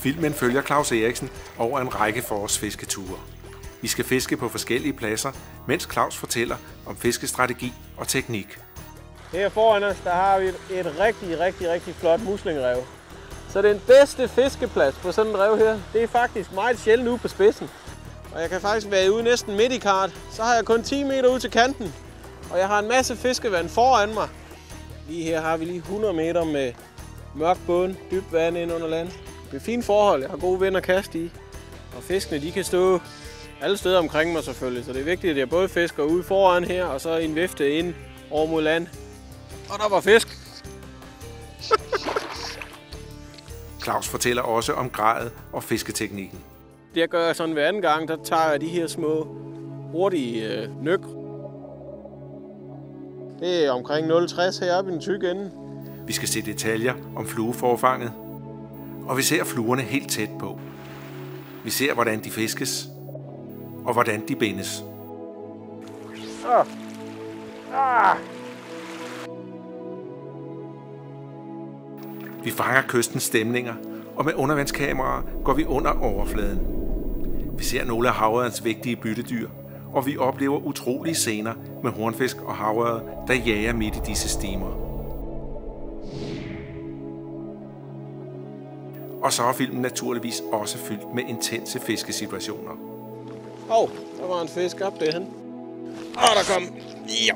Filmen følger Claus Eriksen over en række forårsfisketure. Vi skal fiske på forskellige pladser, mens Claus fortæller om fiskestrategi og teknik. Her foran os, der har vi et rigtig flot muslingerev. Så den bedste fiskeplads på sådan en rev her, det er faktisk meget sjældent ude på spidsen. Og jeg kan faktisk være ude næsten midt i kart. Så har jeg kun 10 meter ud til kanten, og jeg har en masse fiskevand foran mig. Lige her har vi lige 100 meter med mørk bund, dybt vand ind under land. Det er fine forhold, jeg har gode venner at kaste i. Og fiskene, de kan stå alle steder omkring mig selvfølgelig, så det er vigtigt, at jeg både fisker ude foran her, og så en vifte ind over mod land. Og der var fisk! Claus fortæller også om gradet og fisketeknikken. Det gør jeg sådan hver anden gang, der tager jeg de her små, hurtige nyk. Det er omkring 0,60 heroppe i den tykke ende. Vi skal se detaljer om flueforfanget, og vi ser fluerne helt tæt på. Vi ser, hvordan de fiskes, og hvordan de bindes. Vi fanger kystens stemninger, og med undervandskameraer går vi under overfladen. Vi ser nogle af havørredens vigtige byttedyr, og vi oplever utrolige scener med hornfisk og havørred, der jager midt i disse stimer. Og så er filmen naturligvis også fyldt med intense fiskesituationer. Der var en fisk op derhen. Der kom. Ja.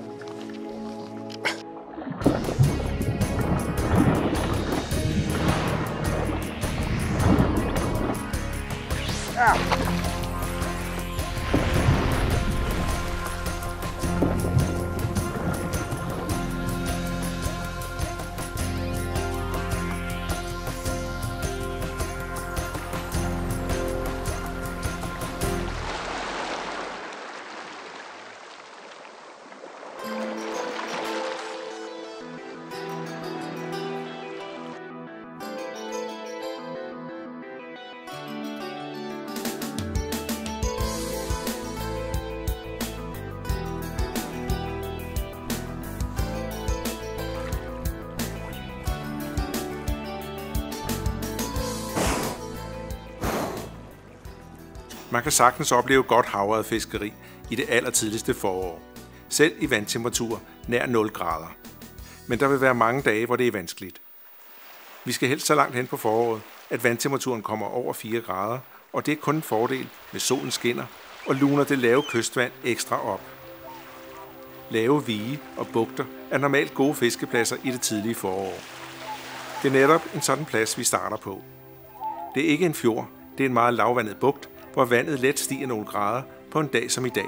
Man kan sagtens opleve godt havørredfiskeri i det allertidligste forår, selv i vandtemperatur nær 0 grader. Men der vil være mange dage, hvor det er vanskeligt. Vi skal helst så langt hen på foråret, at vandtemperaturen kommer over 4 grader, og det er kun en fordel, hvis solen skinner og luner det lave kystvand ekstra op. Lave vige og bugter er normalt gode fiskepladser i det tidlige forår. Det er netop en sådan plads, vi starter på. Det er ikke en fjord, det er en meget lavvandet bugt, hvor vandet let stiger nogle grader på en dag som i dag.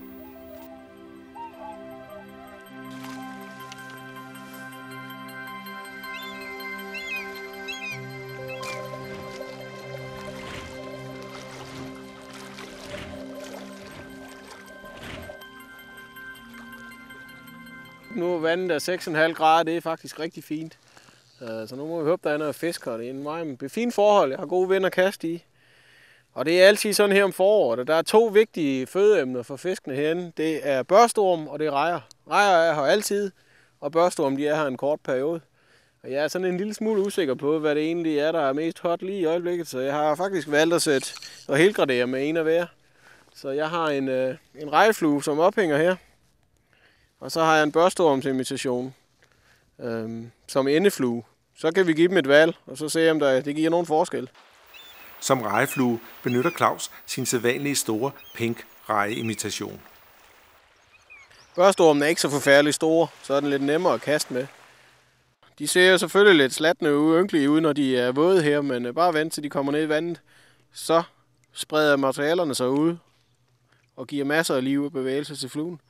Nu er vandet af 6,5 grader, det er faktisk rigtig fint. Så nu må vi håbe, der er noget fisk her. Det er en meget fint forhold, jeg har gode venner at kaste i. Og det er altid sådan her om foråret, og der er 2 vigtige fødeemner for fiskene herinde. Det er børstorm, og det er rejer. Rejer er her altid, og børstorm de er her en kort periode. Og jeg er sådan en lille smule usikker på, hvad det egentlig er, der er mest hot lige i øjeblikket. Så jeg har faktisk valgt at sætte og helgradere med en af hver. Så jeg har en rejeflue, som ophænger her. Og så har jeg en børstormsimitation som endeflue. Så kan vi give dem et valg, og så se, om det giver nogen forskel. Som rejeflue benytter Claus sin sædvanlige store pink rejeimitation. Børstormen er ikke så forfærdelig stor, så er den lidt nemmere at kaste med. De ser selvfølgelig lidt slatne og ynkelige ud, når de er våde her, men bare vent til de kommer ned i vandet. Så spreder materialerne sig ud og giver masser af liv og bevægelse til fluen.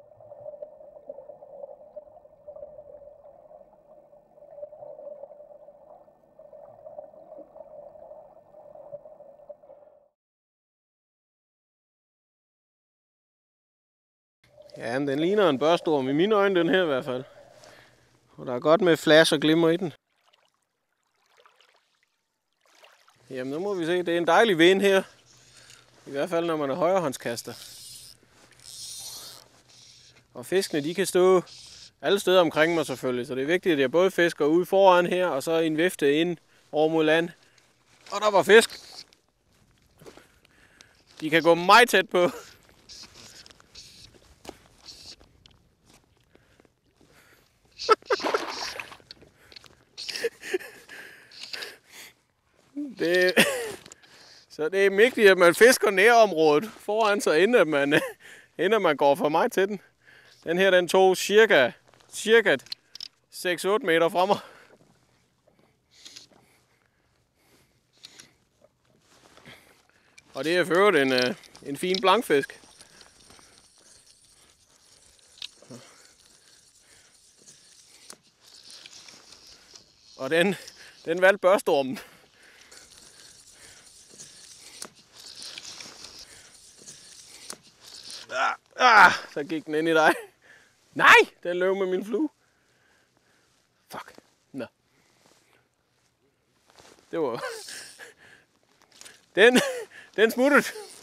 Ja, men den ligner en børstorm i mine øjne, den her i hvert fald. Og der er godt med flash og glimmer i den. Jamen, nu må vi se. Det er en dejlig vind her. I hvert fald, når man er højrehåndskaster. Og fiskene, de kan stå alle steder omkring mig selvfølgelig. Så det er vigtigt, at jeg både fisker ude foran her, og så en vifte ind over mod land. Og der var fisk. De kan gå meget tæt på. Så det er vigtigt, at man fisker nærområdet foran sig, inden man går for meget til den. Den her, den tog cirka 6-8 meter fra mig. Og det er for øvrigt en fin blankfisk. Og den valgte børstormen. Så gik den ind i dig. Nej, den løb med min flue. Fuck. Nå. Det var... Den smuttede.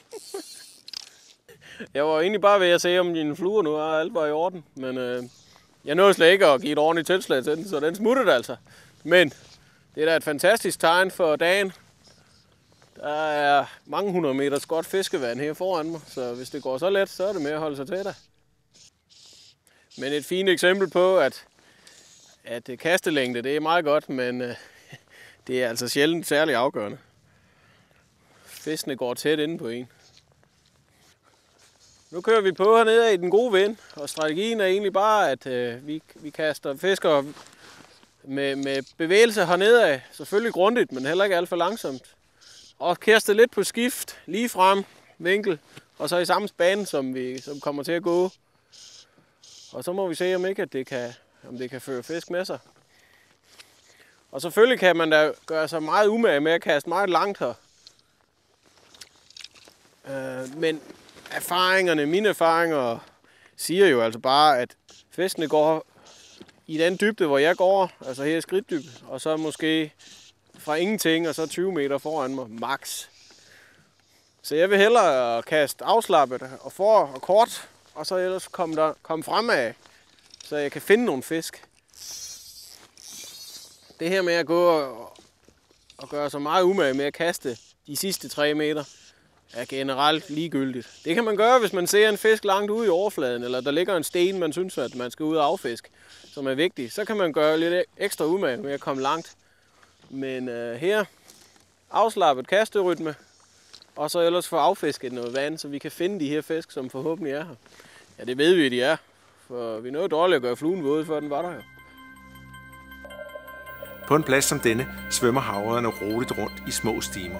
Jeg var egentlig bare ved at se, om dine fluer nu og alt var i orden. Men jeg nåede slet ikke at give et ordentligt tilslag til den, så den smuttede altså. Men det er da et fantastisk tegn for dagen. Der er mange 100 meters godt fiskevand her foran mig, så hvis det går så let, så er det med at holde sig til dig. Men et fint eksempel på, at kastelængde, det er meget godt, men det er altså sjældent særlig afgørende. Fiskene går tæt inde på en. Nu kører vi på hernede i den gode vind, og strategien er egentlig bare, at vi kaster fisker med bevægelse hernede af. Selvfølgelig grundigt, men heller ikke alt for langsomt. Og kaste lidt på skift, lige frem, vinkel, og så i samme bane, som kommer til at gå. Og så må vi se, om det kan føre fisk med sig. Og selvfølgelig kan man da gøre sig meget umage med at kaste meget langt her. Men mine erfaringer siger jo altså bare, at fiskene går i den dybde, hvor jeg går, altså her i skridtdybde, og så måske fra ingenting, og så 20 meter foran mig, max. Så jeg vil hellere kaste afslappet og kort, og så ellers komme fremad, så jeg kan finde nogle fisk. Det her med at gå og gøre sig meget umage med at kaste de sidste 3 meter, er generelt ligegyldigt. Det kan man gøre, hvis man ser en fisk langt ude i overfladen, eller der ligger en sten, man synes, at man skal ud og affiske, som er vigtig. Så kan man gøre lidt ekstra umage med at komme langt. Men her, afslappet kasterytme, og så ellers få affisket noget vand, så vi kan finde de her fisk, som forhåbentlig er her. Ja, det ved vi, de er, for vi nåede dårligt at gøre fluen våd, før den var der jo. På en plads som denne svømmer havrederne roligt rundt i små stimer.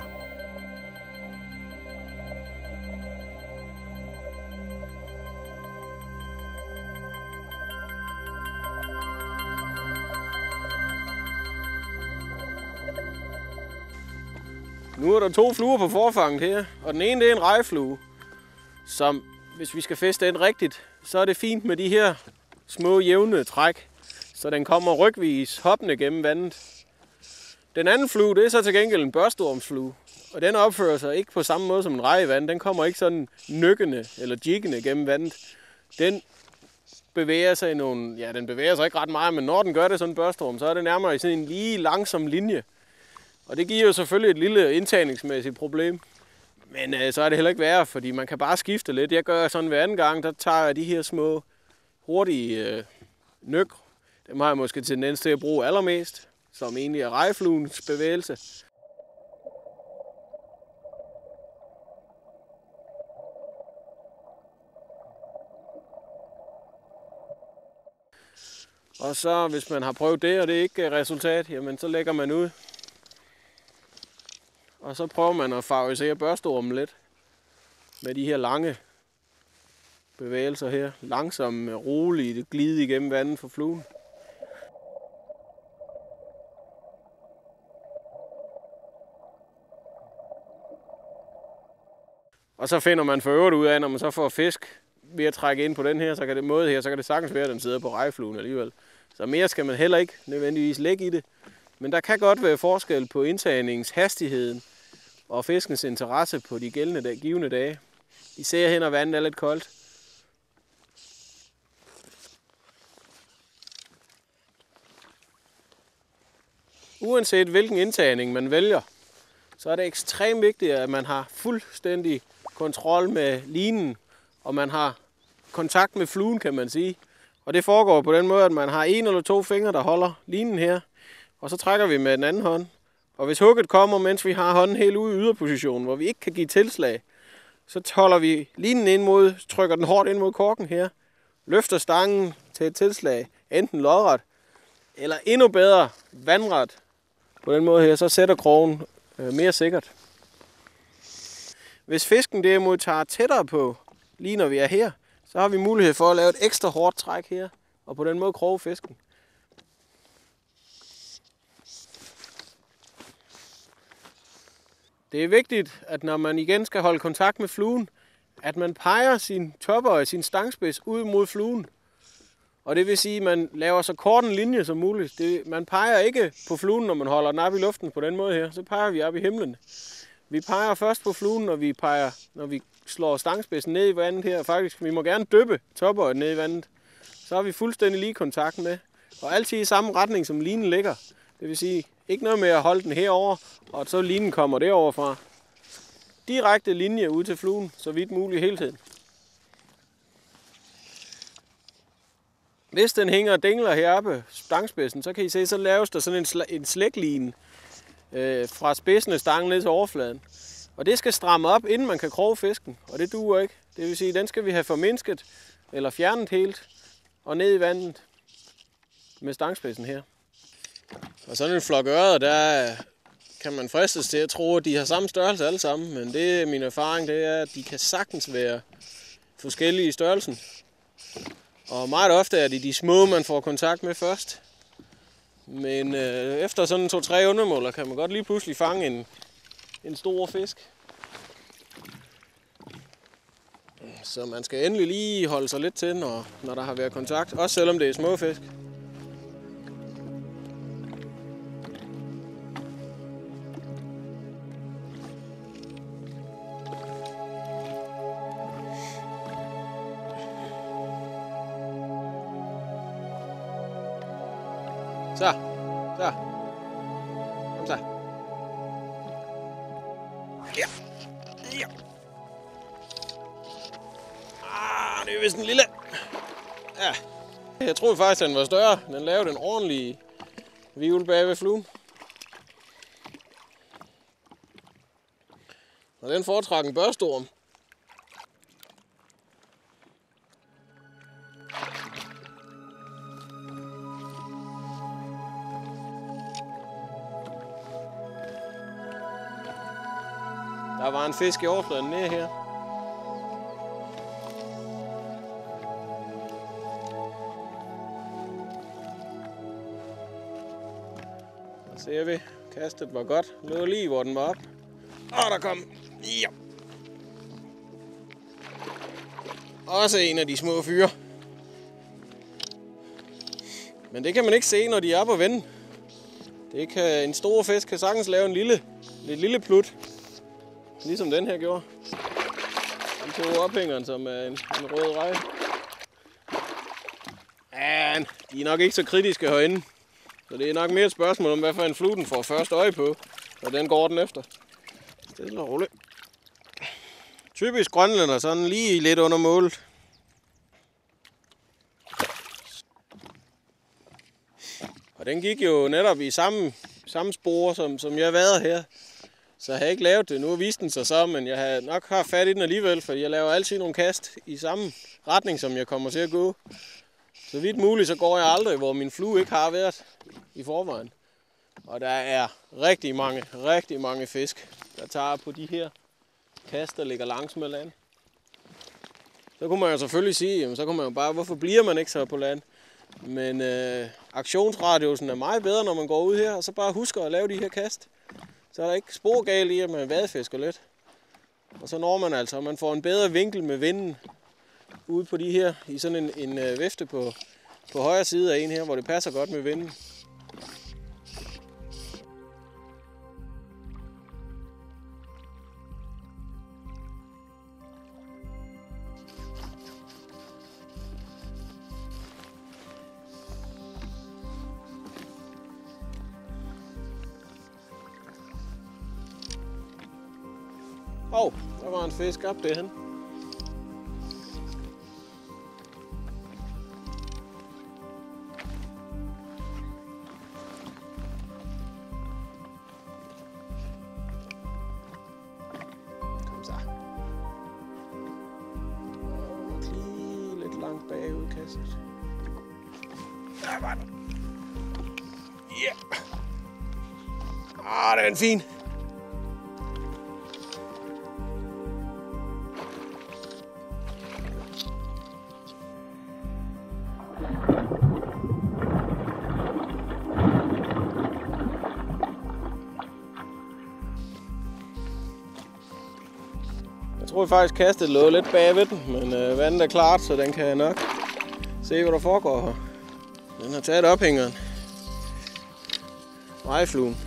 Nu er der 2 fluer på forfanget her, og den ene det er en rejeflue, som hvis vi skal fiske den rigtigt, så er det fint med de her små jævne træk, så den kommer rygvis hoppende gennem vandet. Den anden flue, det er så til gengæld en børstormsflue, og den opfører sig ikke på samme måde som en reje i vand. Den kommer ikke sådan nykkende eller jiggende gennem vandet. Den bevæger sig den bevæger sig ikke ret meget, men når den gør det sådan en børstorm, så er det nærmere i sådan en lige langsom linje. Og det giver jo selvfølgelig et lille indtagningsmæssigt problem. Men så er det heller ikke værre, fordi man kan bare skifte lidt. Jeg gør sådan hver anden gang, der tager jeg de her små hurtige nyk. Dem har jeg måske tendens til at bruge allermest, som egentlig er rejefluens bevægelse. Og så hvis man har prøvet det, og det ikke er resultat, jamen så lægger man ud. Og så prøver man at favorisere børstormen lidt med de her lange bevægelser her. Langsomt, roligt, glide igennem vandet for fluen. Og så finder man for øvrigt ud af, når man så får fisk ved at trække ind på den her, så kan det sagtens være, at den sidder på rejefluen alligevel. Så mere skal man heller ikke nødvendigvis lægge i det. Men der kan godt være forskel på indtagningshastigheden og fiskens interesse på de givende dage. Især hen, når vandet er lidt koldt. Uanset hvilken indtagning man vælger, så er det ekstremt vigtigt, at man har fuldstændig kontrol med linen, og man har kontakt med fluen, kan man sige. Og det foregår på den måde, at man har 1 eller 2 fingre, der holder linen her, og så trækker vi med den anden hånd. Og hvis hugget kommer, mens vi har hånden helt ude i yderpositionen, hvor vi ikke kan give tilslag, så holder vi linen ind mod, trykker den hårdt ind mod korken her, løfter stangen til et tilslag, enten lodret, eller endnu bedre vandret. På den måde her, så sætter krogen mere sikkert. Hvis fisken derimod tager tættere på, lige når vi er her, så har vi mulighed for at lave et ekstra hårdt træk her, og på den måde kroge fisken. Det er vigtigt, at når man igen skal holde kontakt med fluen, at man peger sin topper og sin stangspids ud mod fluen. Og det vil sige, at man laver så kort en linje som muligt. Man peger ikke på fluen, når man holder den op i luften på den måde her. Så peger vi op i himlen. Vi peger først på fluen, når vi slår stangspidsen ned i vandet her. Faktisk, vi må gerne dyppe topperet ned i vandet. Så har vi fuldstændig lige kontakt med. Og altid i samme retning, som linen ligger. Det vil sige, ikke noget med at holde den herover, og så linen kommer derover fra. Direkte linje ud til fluen, så vidt muligt hele tiden. Hvis den hænger og dingler heroppe, stangspidsen, så kan I se, så laves der sådan en slægline fra spidsen af stangen ned til overfladen. Og det skal stramme op, inden man kan kroge fisken, og det duer ikke. Det vil sige, den skal vi have formindsket eller fjernet helt og ned i vandet med stangspidsen her. Og sådan en flok ørreder, der kan man fristes til at tro, at de har samme størrelse alle sammen. Men det er min erfaring, det er, at de kan sagtens være forskellige i størrelsen. Og meget ofte er det de små, man får kontakt med først. Men efter sådan 2-3 undermåler kan man godt lige pludselig fange en stor fisk. Så man skal endelig lige holde sig lidt til, når der har været kontakt. Også selvom det er små fisk. Så. Kom så. Ja. Det er vist en lille. Ja. Jeg troede faktisk, den var større. Den lavede en ordentlig hvirvel bag ved fluen. Og den foretrak en børstorm. Der var en fisk i overfladen nede her. Der ser vi, kastet var godt. Lå lige hvor den var op. Og der kom. Ja. Også en af de små fyre. Men det kan man ikke se, når de er på vende. En stor fisk kan sagtens lave en lille plut. Ligesom den her gjorde. Den tog ophængeren, som er en rød reje. Ja, de er nok ikke så kritiske herinde. Så det er nok mere et spørgsmål om, hvad for en flue den får først øje på. Og den går den efter. Stille og roligt. Typisk grønlænder, sådan lige lidt under målet. Og den gik jo netop i samme spor, som jeg vader her. Så jeg har ikke lavet det. Nu viste den sig så, men jeg har nok haft fat i den alligevel, fordi jeg laver altid nogle kast i samme retning, som jeg kommer til at gå. Så vidt muligt, så går jeg aldrig, hvor min flue ikke har været i forvejen. Og der er rigtig mange fisk, der tager på de her kast, der ligger langs med land. Så kunne man jo selvfølgelig sige, jamen, så kunne man jo bare, hvorfor bliver man ikke så på land? Men aktionsradiusen er meget bedre, når man går ud her, og så bare husker at lave de her kast. Så er der ikke spor galt i, at man vadefisker lidt. Og så når man altså, man får en bedre vinkel med vinden ude på de her, i sådan en vifte på højre side af en her, hvor det passer godt med vinden. Der var en fisk op derhen. Kom så. Nok lige lidt langt bagud kastet. Der var den. Ja. Den er fin. Jeg tror faktisk kastet lå lidt bagved den, men vandet er klart, så den kan nok se, hvad der foregår her. Den har taget ophængeren. Rejfluen.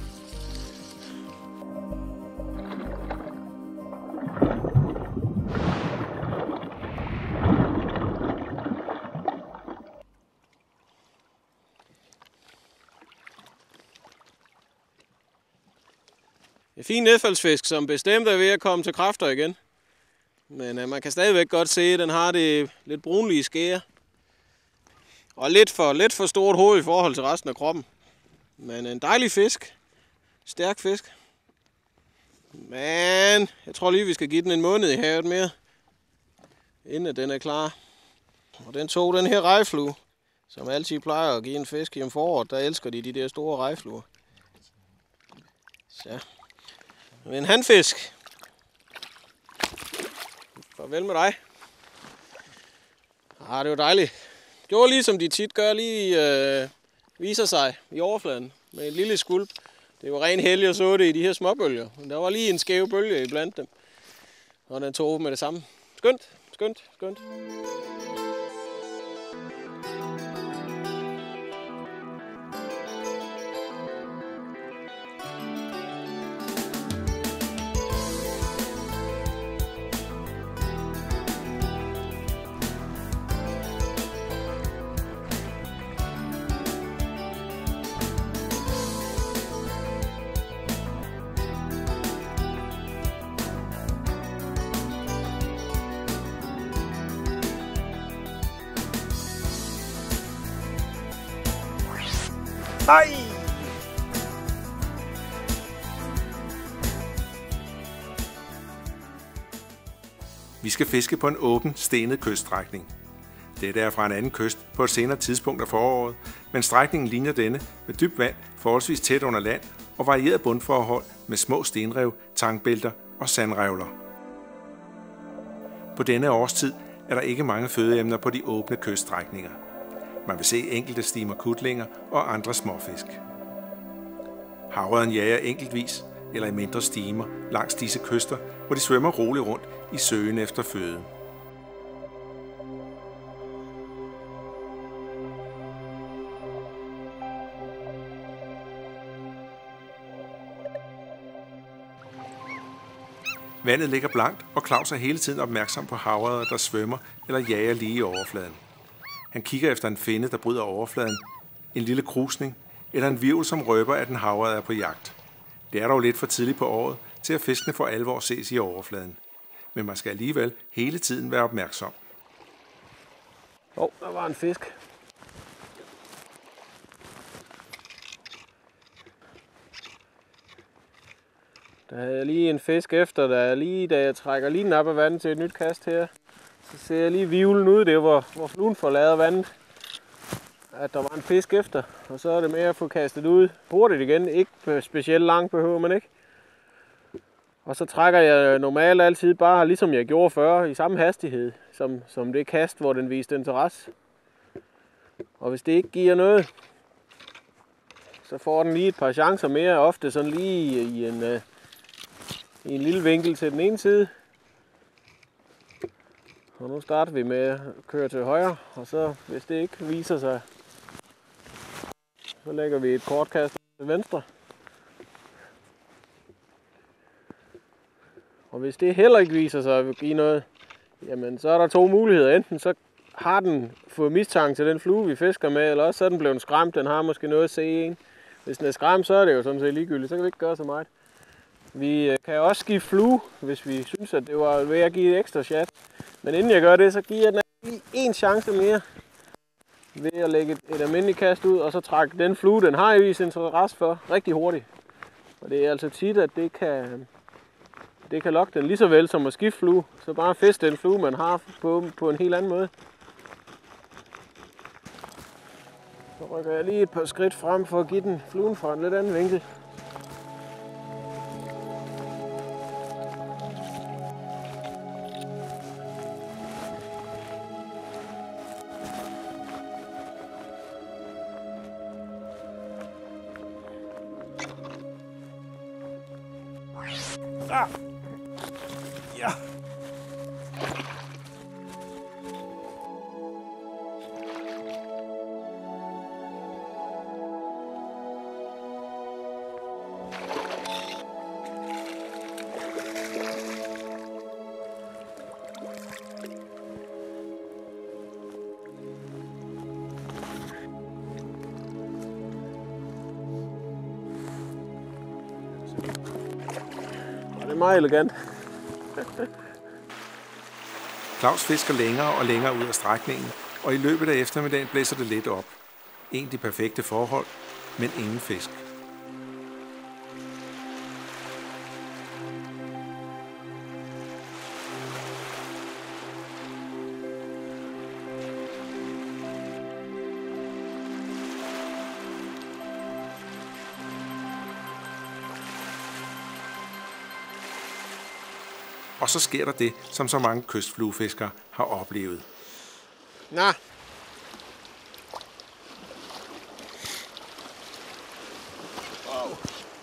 En fin nedfaldsfisk, som bestemt er ved at komme til kræfter igen. Men man kan stadigvæk godt se, at den har det lidt brunlige skære. Og lidt for stort hoved i forhold til resten af kroppen. Men en dejlig fisk. Stærk fisk. Men jeg tror lige, vi skal give den en måned i havet mere, inden den er klar. Og den tog den her rejflue, som altid plejer at give en fisk i foråret. Der elsker de der store rejfluer. Så. En handfisk. Farvel med dig. Det var dejligt. Gjorde lige som de tit gør, lige viser sig i overfladen med en lille skulp. Det var ren heldig at så det i de her småbølger. Men der var lige en skæv bølge iblandt dem. Og den tog med det samme. Skønt, skønt, skønt. Nej! Vi skal fiske på en åben, stenet kyststrækning. Dette er fra en anden kyst på et senere tidspunkt af foråret, men strækningen ligner denne med dybt vand, forholdsvis tæt under land og varieret bundforhold med små stenrev, tangbælter og sandrevler. På denne årstid er der ikke mange fødeemner på de åbne kyststrækninger. Man vil se enkelte stimer kutlinger og andre småfisk. Havørren jager enkeltvis eller i mindre stimer langs disse kyster, hvor de svømmer roligt rundt i søgen efter føde. Vandet ligger blankt, og Claus er hele tiden opmærksom på havørreder, der svømmer eller jager lige i overfladen. Han kigger efter en finde, der bryder overfladen, en lille krusning eller en hvirvel, som røber, at en havørred er på jagt. Det er dog lidt for tidligt på året til at fiskene for alvor ses i overfladen. Men man skal alligevel hele tiden være opmærksom. Der var en fisk. Der havde jeg lige en fisk efter, da jeg trækker lige den op af vandet til et nyt kast her. Så ser jeg lige hvirvlen ud der, hvor fluen forlader vandet. At der var en fisk efter, og så er det med at få kastet ud hurtigt igen. Ikke specielt langt behøver man ikke. Og så trækker jeg normalt altid bare, ligesom jeg gjorde før, i samme hastighed, som det kast, hvor den viste interesse. Og hvis det ikke giver noget, så får den lige et par chancer mere, ofte sådan lige i en lille vinkel til den ene side. Og nu starter vi med at køre til højre, og så hvis det ikke viser sig, så lægger vi et kort kast til venstre. Og hvis det heller ikke viser sig at give noget, jamen så er der to muligheder. Enten så har den fået mistanke til den flue, vi fisker med, eller også så er den blevet skræmt. Den har måske noget at se en. Hvis den er skræmt, så er det jo sådan set ligegyldigt. Så kan vi ikke gøre så meget. Vi kan også give flue, hvis vi synes, at det var ved at give et ekstra chat. Men inden jeg gør det, så giver jeg den lige en chance mere ved at lægge et almindeligt kast ud, og så trække den flue, den har I vist interesse for, rigtig hurtigt. Og det er altså tit, at det kan lokke den lige så vel som at skifte flue. Så bare fisk den flue, man har på en helt anden måde. Så rykker jeg lige et par skridt frem for at give den fluen fra en lidt anden vinkel. Ja. Det er meget elegant. Claus fisker længere og længere ud af strækningen, og i løbet af eftermiddagen blæser det lidt op. Egentlig perfekte forhold, men ingen fisk. Og så sker der det, som så mange kystfluefiskere har oplevet. Nå. Wow.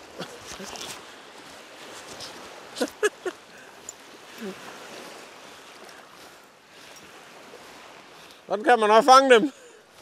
Sådan kan man også fange dem.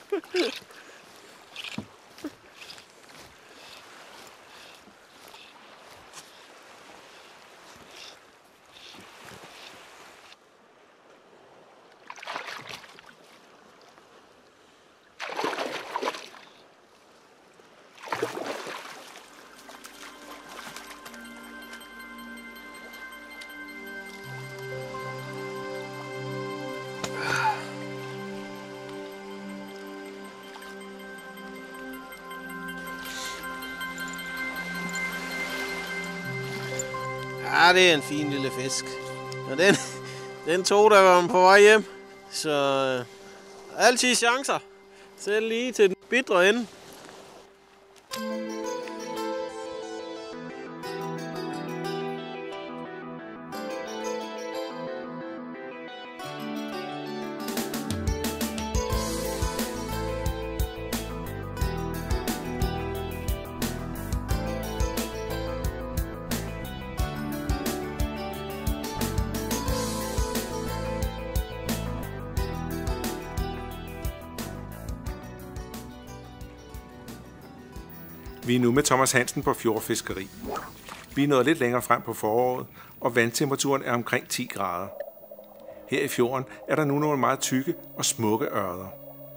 Ja, det er en fin lille fisk. Og den tog der var på vej hjem. Så altid chancer. Selv lige til den bitre ende. Vi er nu med Thomas Hansen på fjordfiskeri. Vi er nået lidt længere frem på foråret, og vandtemperaturen er omkring 10 grader. Her i fjorden er der nu nogle meget tykke og smukke ørder.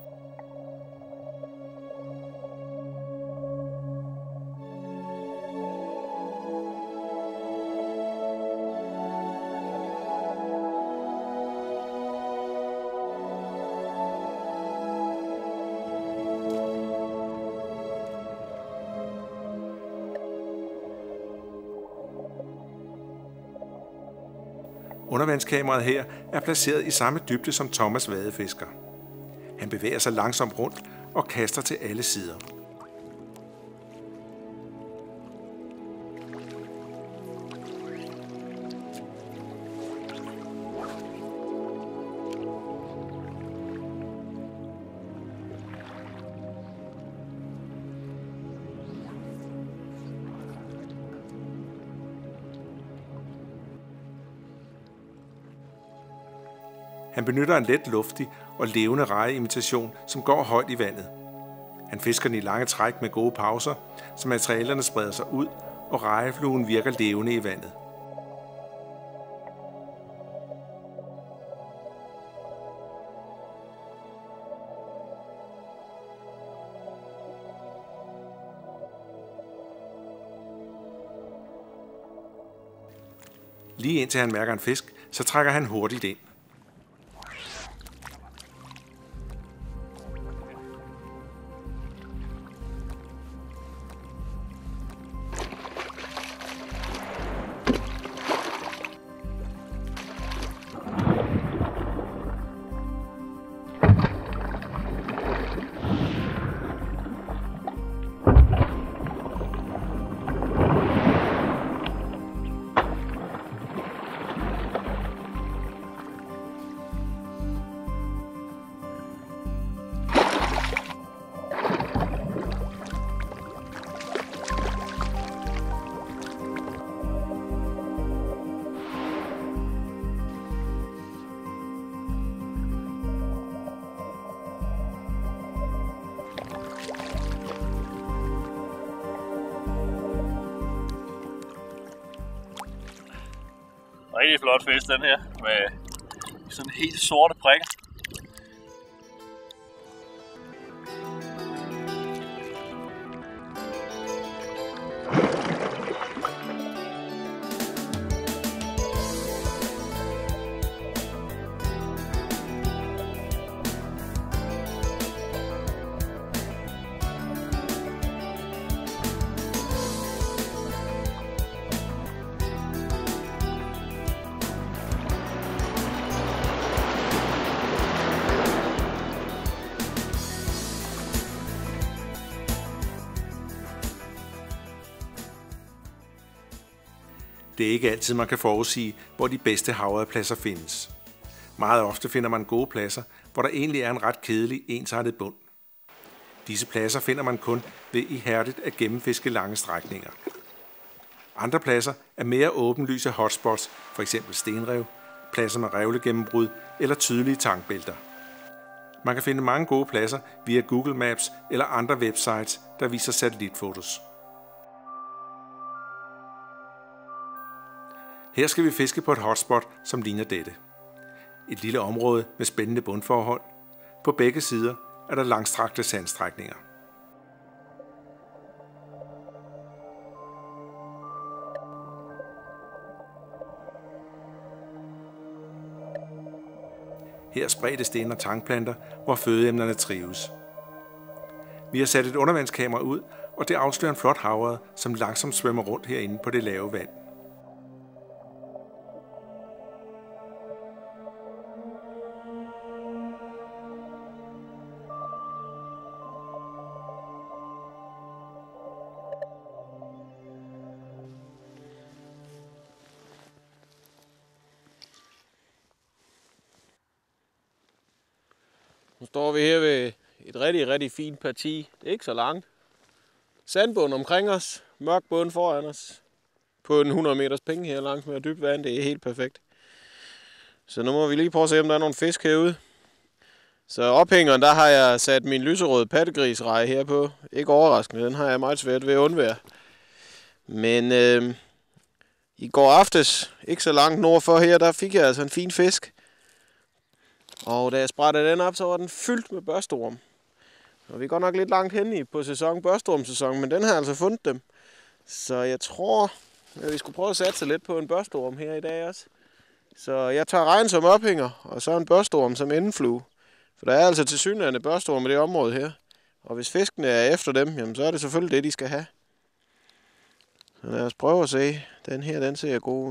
Undervandskameraet her er placeret i samme dybde som Thomas vadefisker. Han bevæger sig langsomt rundt og kaster til alle sider. Han benytter en let luftig og levende rejeimitation, som går højt i vandet. Han fisker den i lange træk med gode pauser, så materialerne spreder sig ud, og rejefluen virker levende i vandet. Lige indtil han mærker en fisk, så trækker han hurtigt ind. Rigtig flot fisk den her, med sådan helt sorte prikker. Det er ikke altid, man kan forudsige, hvor de bedste havredepladser findes. Meget ofte finder man gode pladser, hvor der egentlig er en ret kedelig, ensartet bund. Disse pladser finder man kun ved ihærdigt at gennemfiske lange strækninger. Andre pladser er mere åbenlyse hotspots, f.eks. stenrev, pladser med revlegennembrud eller tydelige tankbælter. Man kan finde mange gode pladser via Google Maps eller andre websites, der viser satellitfotos. Her skal vi fiske på et hotspot, som ligner dette. Et lille område med spændende bundforhold. På begge sider er der langstrakte sandstrækninger. Her er spredte sten og tangplanter, hvor fødeemnerne trives. Vi har sat et undervandskamera ud, og det afslører en flot havre, som langsomt svømmer rundt herinde på det lave vand. Nu står vi her ved et rigtig fint parti. Det er ikke så langt. Sandbund omkring os. Mørk bund foran os. På en 100 meters penge her langt med dybt vand. Det er helt perfekt. Så nu må vi lige prøve at se, om der er nogle fisk herude. Så ophængeren, der har jeg sat min lyserøde pattegrisreje her på. Ikke overraskende, den har jeg meget svært ved at undvære. Men i går aftes, ikke så langt nordfor her, der fik jeg altså en fin fisk. Og da jeg sprættede den op, så var den fyldt med børstorm. Og vi er godt nok lidt langt henne på børstormsæsonen, men den har altså fundet dem. Så jeg tror, at vi skulle prøve at satse lidt på en børstorm her i dag også. Så jeg tager regn som ophænger, og så en børstorm som indflue. For der er altså tilsyneladende børstorm i det område her. Og hvis fiskene er efter dem, jamen, så er det selvfølgelig det, de skal have. Så lad os prøve at se. Den her, den ser god ud.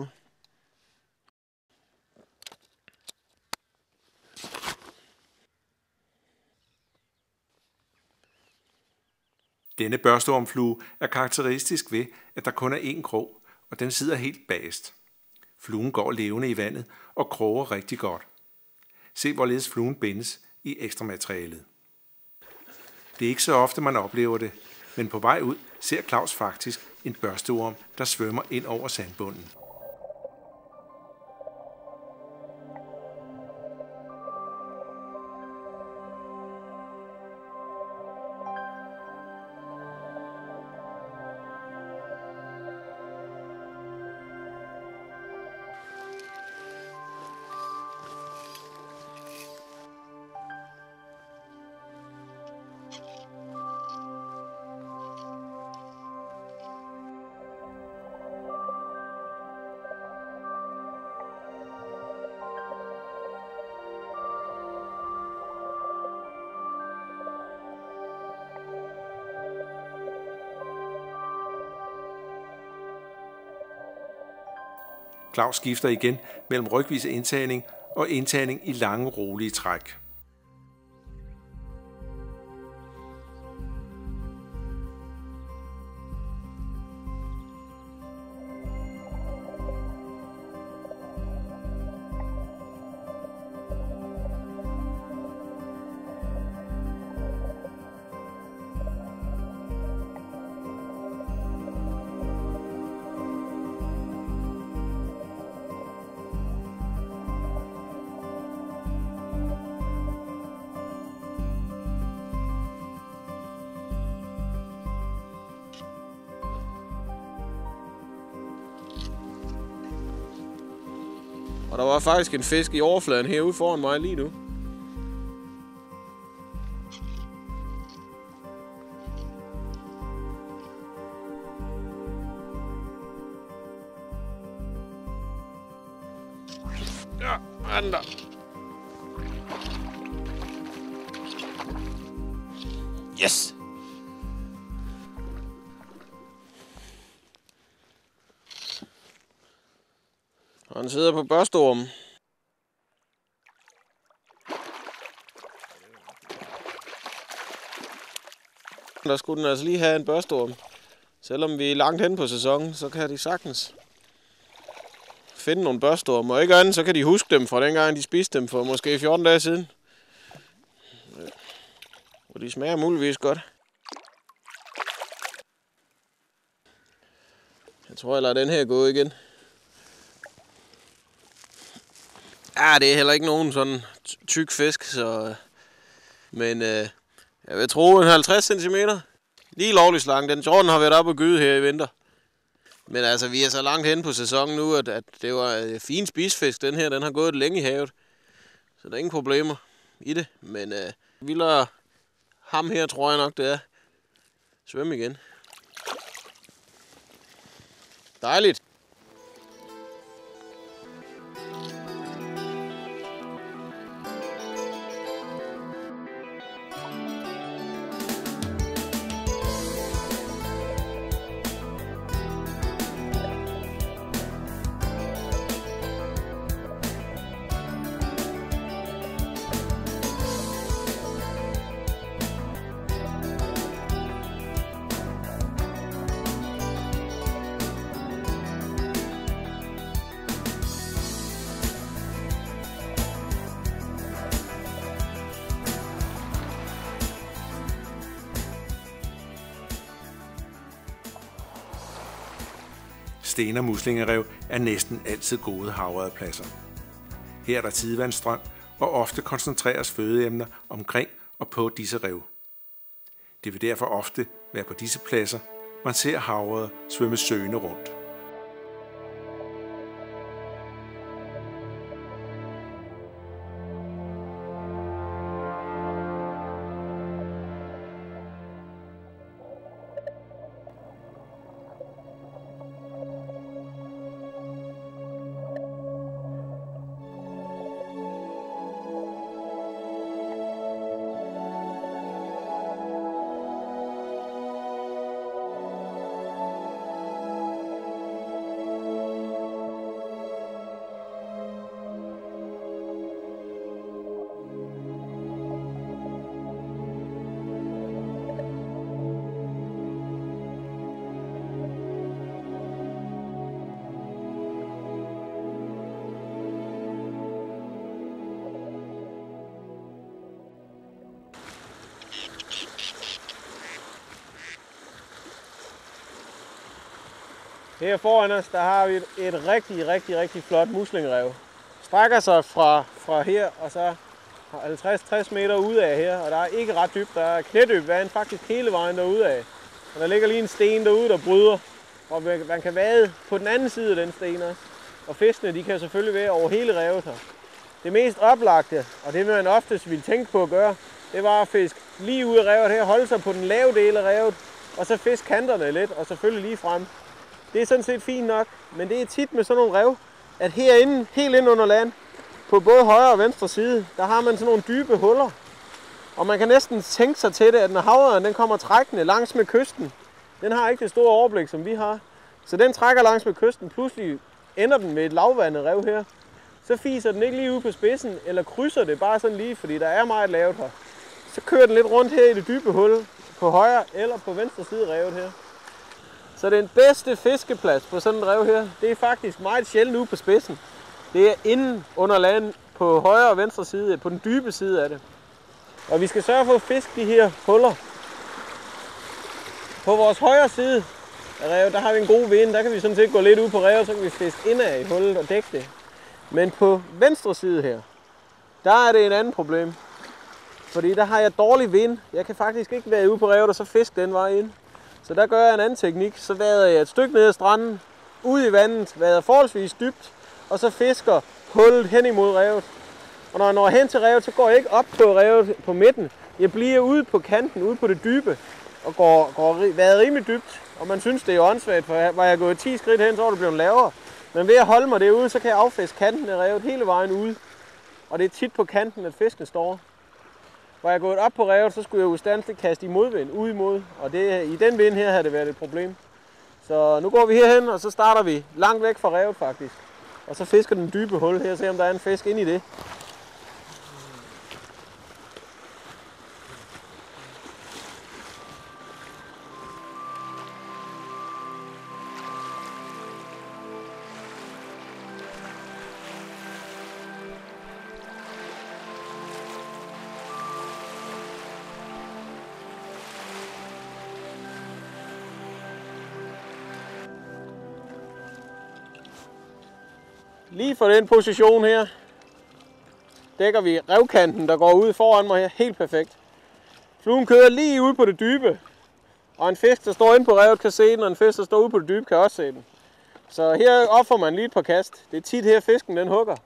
Denne børstormflue er karakteristisk ved, at der kun er én krog, og den sidder helt bagerst. Fluen går levende i vandet og kroger rigtig godt. Se hvorledes fluen bindes i ekstra materialet. Det er ikke så ofte, man oplever det, men på vej ud ser Claus faktisk en børsteorm, der svømmer ind over sandbunden. Claus skifter igen mellem rygvis indtagning og indtagning i lange, rolige træk. Og der var faktisk en fisk i overfladen herude foran mig lige nu. Ja, han der. Yes! Han sidder på børsteormen. Der skulle den altså lige have en børsteorm. Selvom vi er langt hen på sæsonen, så kan de sagtens finde nogle børsteorme. Og ikke andet, så kan de huske dem fra dengang, de spiste dem for måske 14 dage siden. Og de smager muligvis godt. Jeg tror, jeg lader den her gå igen. Ja, det er heller ikke nogen sådan tyk fisk, så... Men jeg vil tro en 50 cm. Lige lovligt slang. Den tror, den har været op og gyde her i vinter. Men altså, vi er så langt hen på sæsonen nu, at det var fin spisfisk, den her. Den har gået længe i havet. Så der er ingen problemer i det. Men vi lader ham her, tror jeg nok, det er. Svømme igen. Dejligt. Sten- og muslingerev er næsten altid gode havørredpladser. Her er der tidevandsstrøm, og ofte koncentreres fødeemner omkring og på disse rev. Det vil derfor ofte være på disse pladser, man ser havørred svømme søgende rundt. Her foran os, der har vi et rigtig flot muslingerev. Strækker sig fra her og så 50-60 meter ud af her, og der er ikke ret dybt. Der er knædybt vand faktisk hele vejen derude af. Og der ligger lige en sten derude, der bryder, og man kan vade på den anden side af den sten også. Og fiskene, de kan selvfølgelig være over hele revet her. Det mest oplagte, og det man oftest ville tænke på at gøre, det var at fiske lige ud af revet her, holde sig på den lave del af revet, og så fiske kanterne lidt, og selvfølgelig lige frem. Det er sådan set fint nok, men det er tit med sådan nogle rev, at herinde, helt ind under land, på både højre og venstre side, der har man sådan nogle dybe huller. Og man kan næsten tænke sig til det, at når havørreden den kommer trækkende langs med kysten, den har ikke det store overblik, som vi har. Så den trækker langs med kysten, pludselig ender den ved et lavvandet rev her, så fiser den ikke lige ud på spidsen, eller krydser det bare sådan lige, fordi der er meget lavt her. Så kører den lidt rundt her i det dybe hul, på højre eller på venstre side af revet her. Så den bedste fiskeplads på sådan en rev her, det er faktisk meget sjældent ude på spidsen. Det er inden under land på højre og venstre side, på den dybe side af det. Og vi skal sørge for at fiske de her huller. På vores højre side af revet, der har vi en god vind. Der kan vi sådan set gå lidt ud på revet, så kan vi fiske indad i hullet og dække det. Men på venstre side her, der er det et andet problem. Fordi der har jeg dårlig vind. Jeg kan faktisk ikke være ude på revet og så fiske den vej ind. Så der gør jeg en anden teknik. Så vader jeg et stykke ned ad stranden, ud i vandet, vader forholdsvis dybt, og så fisker hullet hen imod revet. Og når jeg når hen til revet, så går jeg ikke op på revet på midten. Jeg bliver ude på kanten, ude på det dybe, og vader rimelig dybt. Og man synes, det er åndssvagt, for var jeg gået 10 skridt hen, så var det blevet lavere. Men ved at holde mig derude, så kan jeg affiske kanten af revet hele vejen ude. Og det er tit på kanten, at fisken står. Var jeg gået op på revet, så skulle jeg ustandsligt kaste i modvind, ud imod. Og i den vind her havde det været et problem. Så nu går vi herhen, og så starter vi langt væk fra revet faktisk. Og så fisker den dybe hul her, og ser om der er en fisk inde i det. Lige for den position her, dækker vi revkanten, der går ud foran mig her, helt perfekt. Fluen kører lige ude på det dybe, og en fisk, der står inde på revet, kan se den, og en fisk, der står ude på det dybe, kan også se den. Så her opfer man lige et par kast. Det er tit her, fisken den hugger.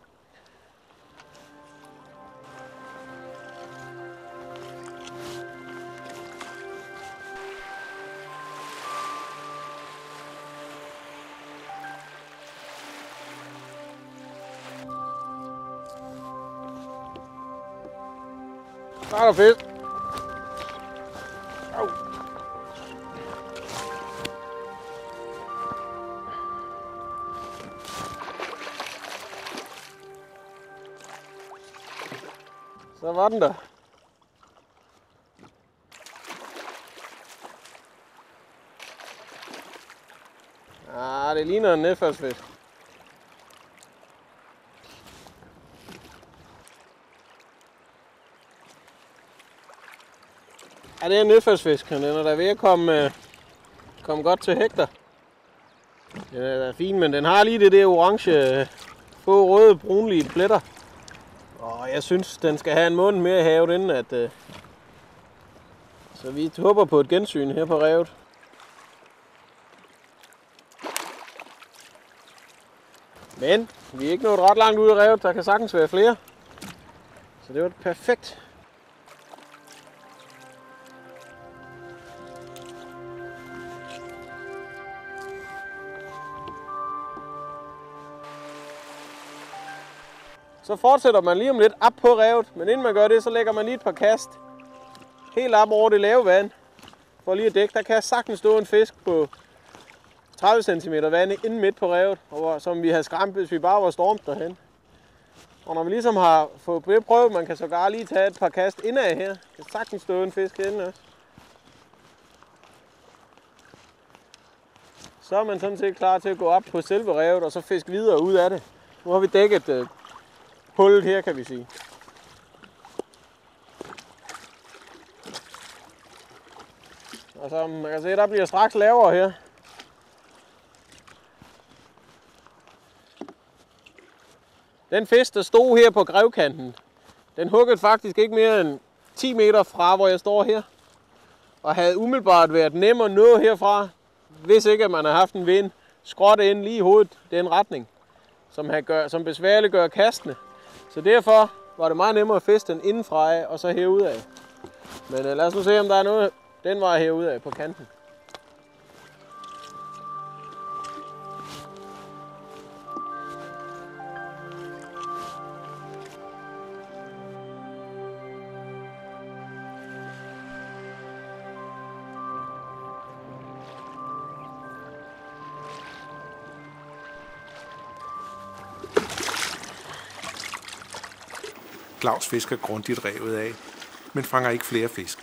Så er der fisk. Au. Så var den der. Det ligner en nedfaldsfisk. Ja, det er en nedfaldsfisk. Den er da ved at komme godt til hektar. Den er da fin, men den har lige det der orange, få røde, brunlige pletter. Og jeg synes, den skal have en måned mere i havet, inden at... Så vi håber på et gensyn her på revet. Men vi er ikke nået ret langt ud af revet. Der kan sagtens være flere. Så det var perfekt. Så fortsætter man lige om lidt op på revet, men inden man gør det, så lægger man lige et par kast helt op over det lave vand, for lige at dække. Der kan sagtens stå en fisk på 30 cm vand inden midt på revet, som vi havde skræmt, hvis vi bare var stormt derhen. Og når vi ligesom har fået prøvet, man kan sågar lige tage et par kast indad her, kan sagtens stå en fisk herinde også. Så er man sådan set klar til at gå op på selve revet og så fiske videre ud af det. Nu har vi dækket hullet her, kan vi sige. Og så man kan se, der bliver straks lavere her. Den fisk, der stod her på grevkanten, den huggede faktisk ikke mere end 10 meter fra, hvor jeg står her. Og havde umiddelbart været nem at nå herfra, hvis ikke at man har haft en vind skråt ind lige i hovedet den retning, som besværliggør kastene. Så derfor var det meget nemmere at fiske den indenfra af, og så herude af. Men lad os nu se, om der er noget den vej herude af på kanten. Claus fisker grundigt revet af, men fanger ikke flere fisk.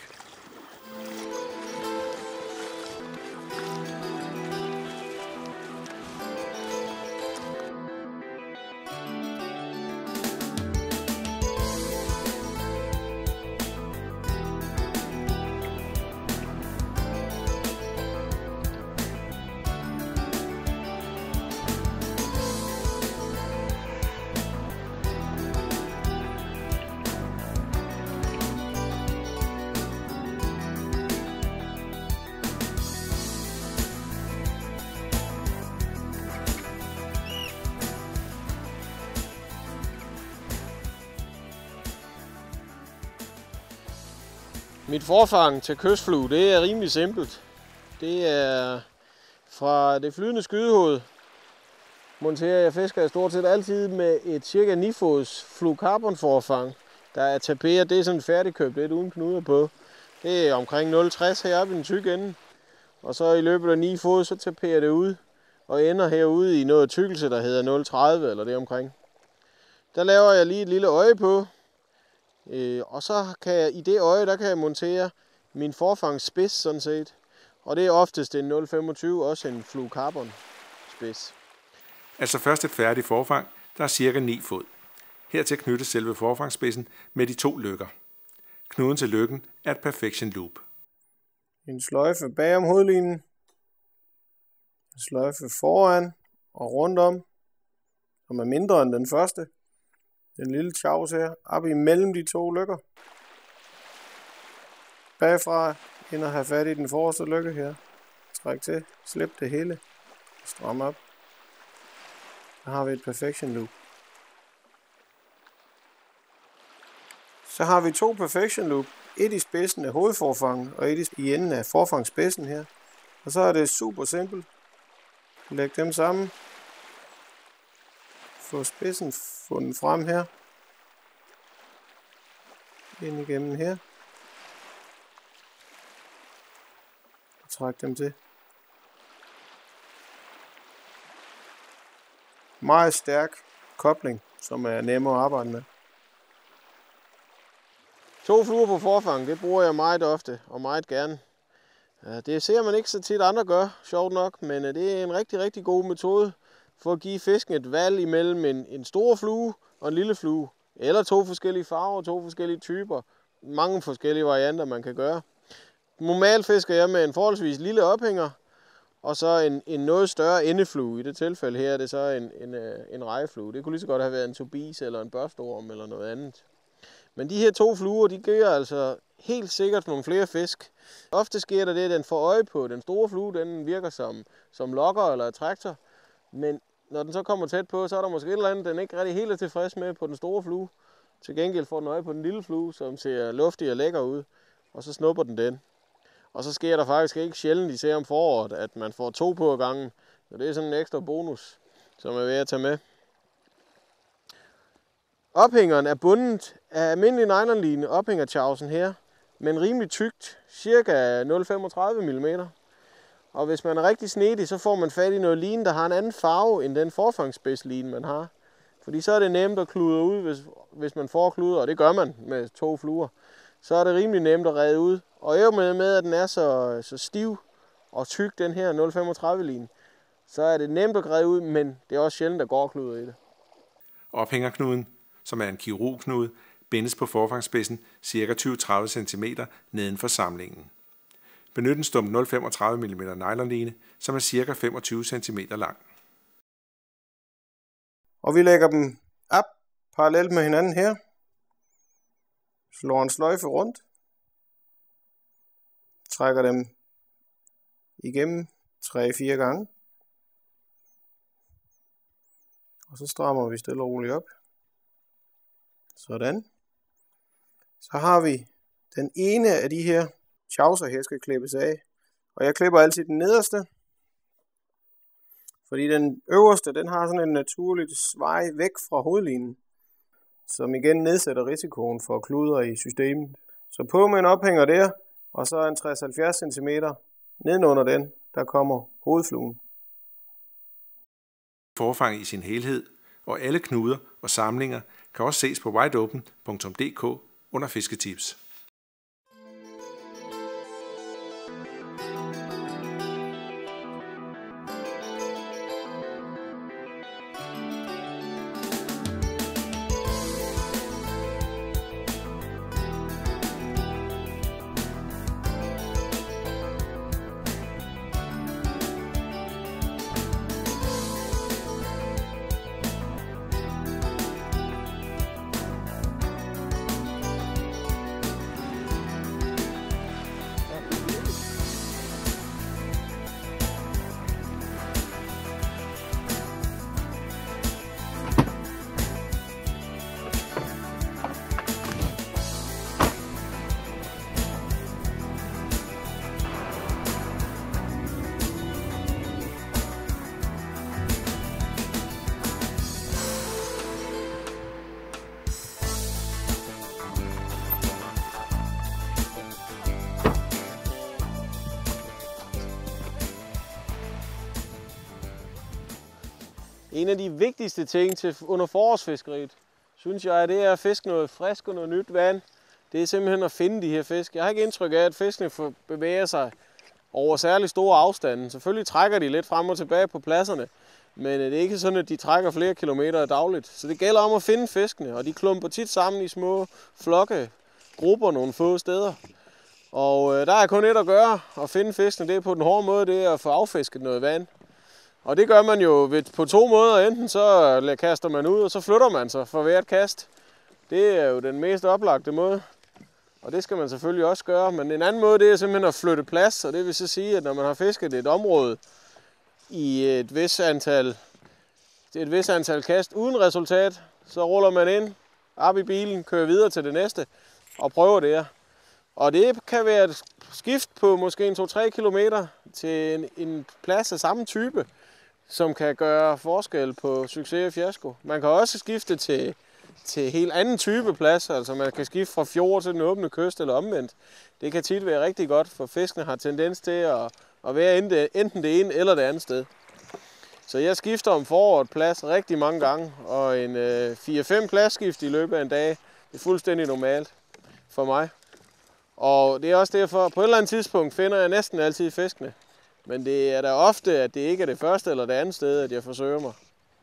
Mit forfang til kystflue, det er rimelig simpelt. Det er fra det flydende skydehoved. Jeg fisker stort set altid med et cirka 9 fods fluorocarbon-forfang. Der er taperet, det er sådan færdigkøbt, lidt uden knuder på. Det er omkring 0,60 heroppe i den tykke ende. Og så i løbet af 9 fod, så taperer det ud og ender herude i noget tykkelse, der hedder 0,30 eller det omkring. Der laver jeg lige et lille øje på. Og så kan jeg i det øje, der kan jeg montere min forfangsspids sådan set. Og det er oftest en 0,25, også en fluorocarbon spids. Altså først et færdigt forfang, der er cirka 9 fod. Hertil knyttes selve forfangsspidsen med de 2 lykker. Knuden til lykken er et perfection loop. En sløjfe bagom hovedlinjen. En sløjfe foran og rundt om, som er mindre end den første. Den lille tjavs her, op imellem de 2 lykker. Bagfra, ind og have fat i den forreste lykke her. Træk til, slip det hele, stram op. Så har vi et perfection loop. Så har vi 2 perfection loop. Et i spidsen af hovedforfangen, og et i enden af forfangsspidsen her. Og så er det super simpelt. Læg dem sammen. Få spidsen fundet frem her. Ind igennem her. Og træk dem til. Meget stærk kobling, som er nemmere at arbejde med. 2 fluer på forfang, det bruger jeg meget ofte og meget gerne. Det ser man ikke så tit andre gør, sjovt nok, men det er en rigtig, rigtig god metode for at give fisken et valg imellem en stor flue og en lille flue. Eller 2 forskellige farver, 2 forskellige typer. Mange forskellige varianter, man kan gøre. Normalt fisker jeg med en forholdsvis lille ophænger, og så en noget større endeflue. I det tilfælde her er det så en rejeflue. Det kunne lige så godt have været en tobis eller en børstorm eller noget andet. Men de her 2 fluer, de giver altså helt sikkert nogle flere fisk. Ofte sker der det, at den får øje på den store flue, den virker som lokker eller attraktor. Men når den så kommer tæt på, så er der måske et eller andet, den ikke rigtig helt er tilfreds med på den store flue. Til gengæld får den øje på den lille flue, som ser luftig og lækker ud, og så snupper den. Og så sker der faktisk ikke sjældent, især om foråret, at man får 2 på ad gangen. Så det er sådan en ekstra bonus, som er ved at tage med. Ophængeren er bundet af almindelig nylonline, ophængertjavsen her, men rimelig tykt, cirka 0,35 mm. Og hvis man er rigtig snedig, så får man fat i noget line, der har en anden farve end den forfangsspidsline, man har. Fordi så er det nemt at kludre ud, hvis man får kluder, og det gør man med 2 fluer. Så er det rimelig nemt at redde ud. Og i med, at den er så stiv og tyk, den her 0,35 line, så er det nemt at redde ud, men det er også sjældent, der går kluder i det. Ophængerknuden, som er en kirurgknude, bindes på forfangsspidsen ca. 20-30 cm neden for samlingen. Benyt en stump 0,35 mm nylonline, som er ca. 25 cm lang. Og vi lægger dem op parallelt med hinanden her. Slår en sløjfe rundt. Trækker dem igennem 3-4 gange. Og så strammer vi stille og roligt op. Sådan. Så har vi den ene af de her tjavser her skal klippes af. Og jeg klipper altid den nederste. Fordi den øverste, den har sådan en naturligt svej væk fra hovedlinjen. Som igen nedsætter risikoen for kluder i systemet. Så på med en ophænger der, og så en 60-70 cm nedenunder den, der kommer hovedfluen. Forfang i sin helhed, og alle knuder og samlinger kan også ses på wideopen.dk under fisketips. En af de vigtigste ting under forårsfiskeriet, synes jeg, det er at fiske noget frisk og noget nyt vand. Det er simpelthen at finde de her fisk. Jeg har ikke indtryk af, at fiskene bevæger sig over særlig store afstande. Selvfølgelig trækker de lidt frem og tilbage på pladserne, men det er ikke sådan, at de trækker flere kilometer dagligt. Så det gælder om at finde fiskene, og de klumper tit sammen i små flokke, grupper nogle få steder. Og der er kun et at gøre, at finde fiskene. Det er på den hårde måde, det er at få affisket noget vand. Og det gør man jo på to måder. Enten så kaster man ud, og så flytter man sig for hvert kast. Det er jo den mest oplagte måde. Og det skal man selvfølgelig også gøre. Men en anden måde, det er simpelthen at flytte plads. Og det vil så sige, at når man har fisket et område i et vis antal kast uden resultat, så ruller man ind, op i bilen, kører videre til det næste og prøver det her. Og det kan være et skift på måske 2-3 kilometer til en plads af samme type, som kan gøre forskel på succes og fiasko. Man kan også skifte til helt anden type plads, altså man kan skifte fra fjord til den åbne kyst eller omvendt. Det kan tit være rigtig godt, for fiskene har tendens til at være enten det ene eller det andet sted. Så jeg skifter om foråret plads rigtig mange gange, og en 4-5 pladsskift i løbet af en dag, det er fuldstændig normalt for mig. Og det er også derfor, at på et eller andet tidspunkt finder jeg næsten altid fiskene. Men det er da ofte, at det ikke er det første eller det andet sted, at jeg forsøger mig.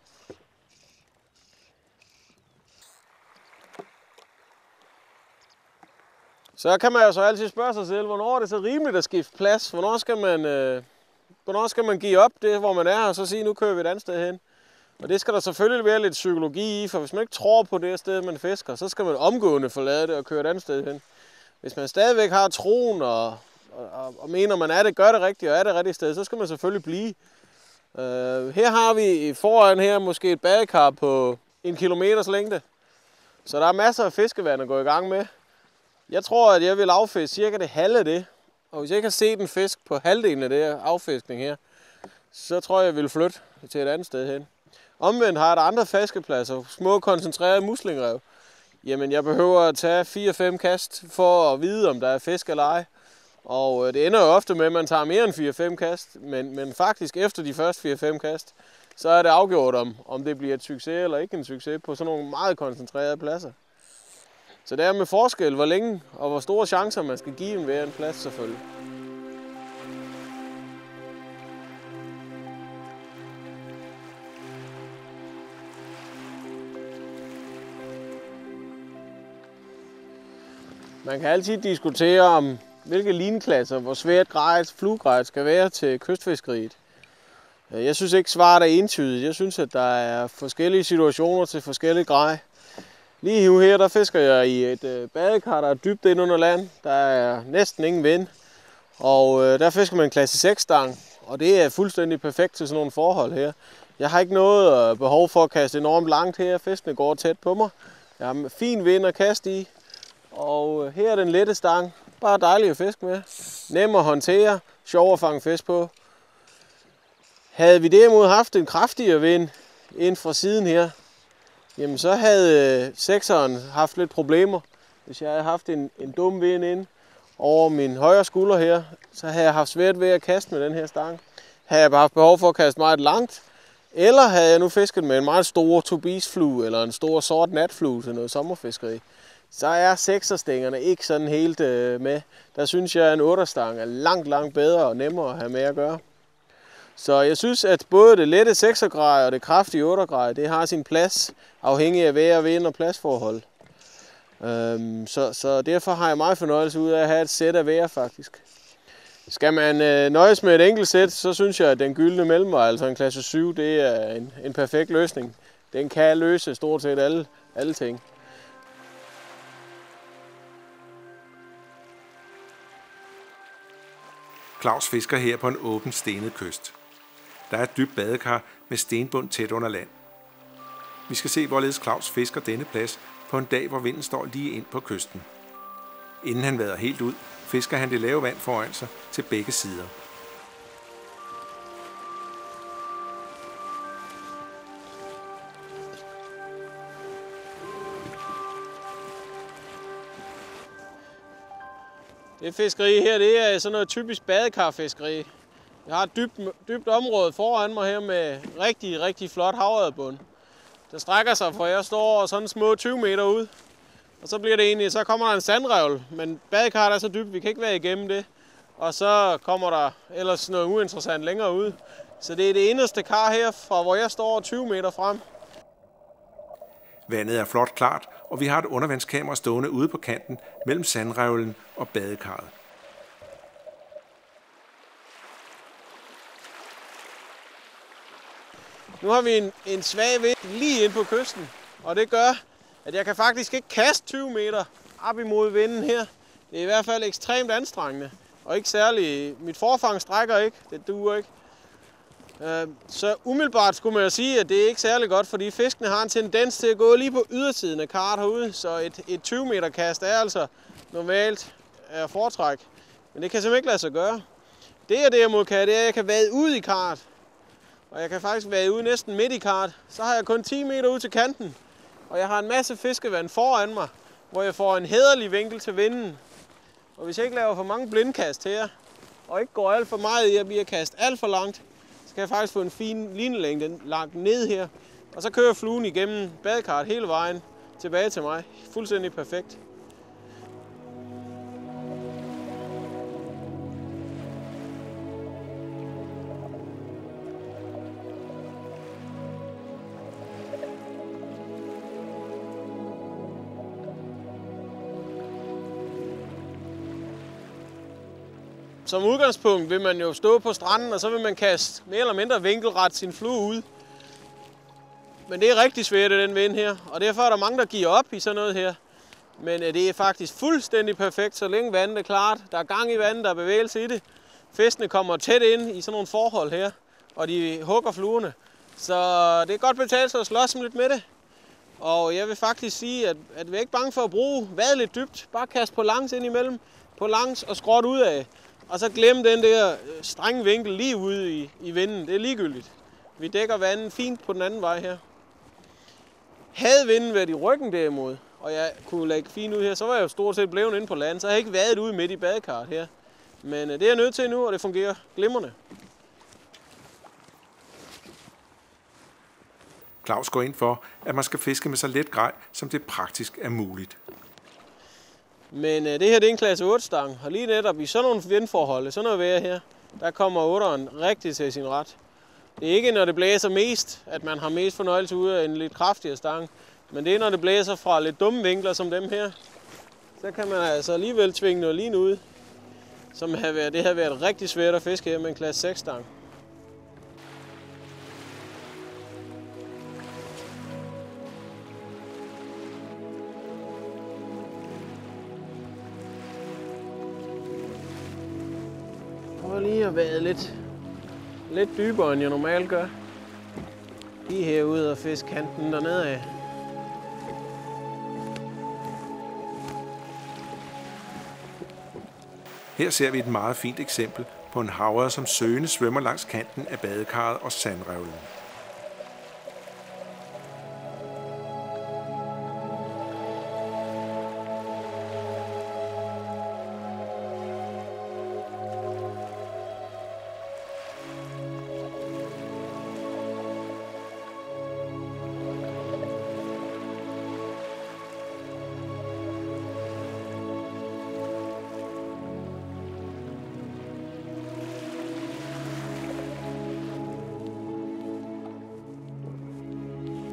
Så kan man jo så altid spørge sig selv, hvornår er det så rimeligt at skifte plads? Hvornår skal man give op det, hvor man er, og så sige, nu kører vi et andet sted hen? Og det skal der selvfølgelig være lidt psykologi i, for hvis man ikke tror på det sted, man fisker, så skal man omgående forlade det og køre et andet sted hen. Hvis man stadigvæk har troen og mener, man gør det rigtigt og er det rigtige sted, så skal man selvfølgelig blive. Her har vi foran her måske et badekar på 1 kilometers længde. Så der er masser af fiskevand at gå i gang med. Jeg tror, at jeg vil affiske cirka det halve af det. Og hvis jeg ikke har set en fisk på halvdelen af det her affiskning her, så tror jeg vil flytte til et andet sted hen. Omvendt har jeg der andre fiskepladser, små koncentrerede muslingerev. Jamen, jeg behøver at tage 4-5 kast for at vide, om der er fisk eller ej. Og det ender jo ofte med, at man tager mere end 4-5 kast, men faktisk efter de første 4-5 kast, så er det afgjort, om det bliver et succes eller ikke en succes på sådan nogle meget koncentrerede pladser. Så det er med forskel, hvor længe og hvor store chancer man skal give hver en plads selvfølgelig. Man kan altid diskutere om, hvilke linklasser, hvor svært fluegrej skal være til kystfiskeriet. Jeg synes ikke, svaret er entydigt. Jeg synes, at der er forskellige situationer til forskellige grej. Lige nu her, der fisker jeg i et badekar, der er dybt ind under land. Der er næsten ingen vind. Og der fisker man en klasse 6-stang, og det er fuldstændig perfekt til sådan nogle forhold her. Jeg har ikke noget behov for at kaste enormt langt her. Fiskene går tæt på mig. Jeg har fin vind at kaste i. Og her er den lette stang. Bare dejlig at fiske med. Nem at håndtere. Sjov at fange fisk på. Havde vi derimod haft en kraftigere vind ind fra siden her, jamen så havde sekseren haft lidt problemer. Hvis jeg havde haft en dum vind ind over min højre skulder her, så havde jeg haft svært ved at kaste med den her stang. Havde jeg haft behov for at kaste meget langt, Eller havde jeg nu fisket med en meget stor tobisflue eller en stor sort natflue til noget sommerfiskeri, så er sekserstængerne ikke sådan helt med. Der synes jeg, at en 8'er-stang er langt bedre og nemmere at have med at gøre. Så jeg synes, at både det lette 6'er-grej og det kraftige 8'er-grej, det har sin plads, afhængig af vejr, vind og pladsforhold. Så derfor har jeg meget fornøjelse ud af at have et sæt af vejr, faktisk. Skal man nøjes med et enkelt sæt, så synes jeg, at den gyldne mellemvej, altså en klasse 7, det er en perfekt løsning. Den kan løse stort set alle ting. Claus fisker her på en åben stenet kyst. Der er et dybt badekar med stenbund tæt under land. Vi skal se, hvorledes Claus fisker denne plads på en dag, hvor vinden står lige ind på kysten. Inden han vader helt ud, fisker han det lave vand foran sig til begge sider. Det fiskeri her, det er sådan noget typisk badekarfiskeri. Jeg har et dybt område foran mig her med rigtig flot havørredbund. Der strækker sig, for jeg står sådan små 20 meter ud. Og så bliver det egentlig, så kommer der en sandrevl, men badekarret er så dybt, vi kan ikke være igennem det. Og så kommer der ellers noget uinteressant længere ud. Så det er det inderste kar her, fra hvor jeg står 20 meter frem. Vandet er flot klart, og vi har et undervandskamera stående ude på kanten mellem sandrevlen og badekarret. Nu har vi en svag vind lige ind på kysten, og det gør, at jeg kan faktisk ikke kaste 20 meter op imod vinden her. Det er i hvert fald ekstremt anstrengende, og ikke særlig. Mit forfang strækker ikke, det duer ikke. Så umiddelbart skulle man jo sige, at det er ikke særlig godt, fordi fiskene har en tendens til at gå lige på ydersiden af karret herude, så et 20 meter kast er altså normalt at foretrække. Men det kan simpelthen ikke lade sig gøre. Det jeg derimod kan, det er, at jeg kan vade ud i karret. Og jeg kan faktisk vade ud næsten midt i karret. Så har jeg kun 10 meter ud til kanten. Og jeg har en masse fiskevand foran mig, hvor jeg får en hæderlig vinkel til vinden. Og hvis jeg ikke laver for mange blindkast her, og ikke går alt for meget i at blive kastet alt for langt, så kan jeg faktisk få en fin linelængde langt ned her. Og så kører fluen igennem badekarret hele vejen tilbage til mig. Fuldstændig perfekt. Som udgangspunkt vil man jo stå på stranden, og så vil man kaste mere eller mindre vinkelret sin flue ud. Men det er rigtig svært i den vind her, og derfor er der mange, der giver op i sådan noget her. Men det er faktisk fuldstændig perfekt, så længe vandet er klart. Der er gang i vandet, der er bevægelse i det. Fiskene kommer tæt ind i sådan nogle forhold her, og de hugger fluerne. Så det er godt betalt sig at slås lidt med det. Og jeg vil faktisk sige, at vi er ikke bange for at bruge vade lidt dybt. Bare kaste på langs ind imellem, på langs og skråt ud af. Og så glem den der strenge vinkel lige ude i vinden. Det er ligegyldigt. Vi dækker vandet fint på den anden vej her. Havde vinden været i ryggen derimod, og jeg kunne lægge fint ud her, så var jeg jo stort set blevet inde på land. Så har jeg ikke været ude midt i badekarret her. Men det er jeg nødt til nu, og det fungerer glimrende. Claus går ind for, at man skal fiske med så let grej, som det praktisk er muligt. Men det her det er en klasse 8-stang, og lige netop i sådan nogle vindforhold, sådan noget vejr her, der kommer 8'eren rigtig til sin ret. Det er ikke, når det blæser mest, at man har mest fornøjelse ud af en lidt kraftigere stang, men det er, når det blæser fra lidt dumme vinkler som dem her. Så kan man altså alligevel tvinge noget lin ud, som det har været rigtig svært at fiske her med en klasse 6-stang. Prøv lige at vade lidt dybere, end jeg normalt gør. Lige herude og fisk kanten dernede af. Her ser vi et meget fint eksempel på en havørred, som søgende svømmer langs kanten af badekarret og sandrevlen.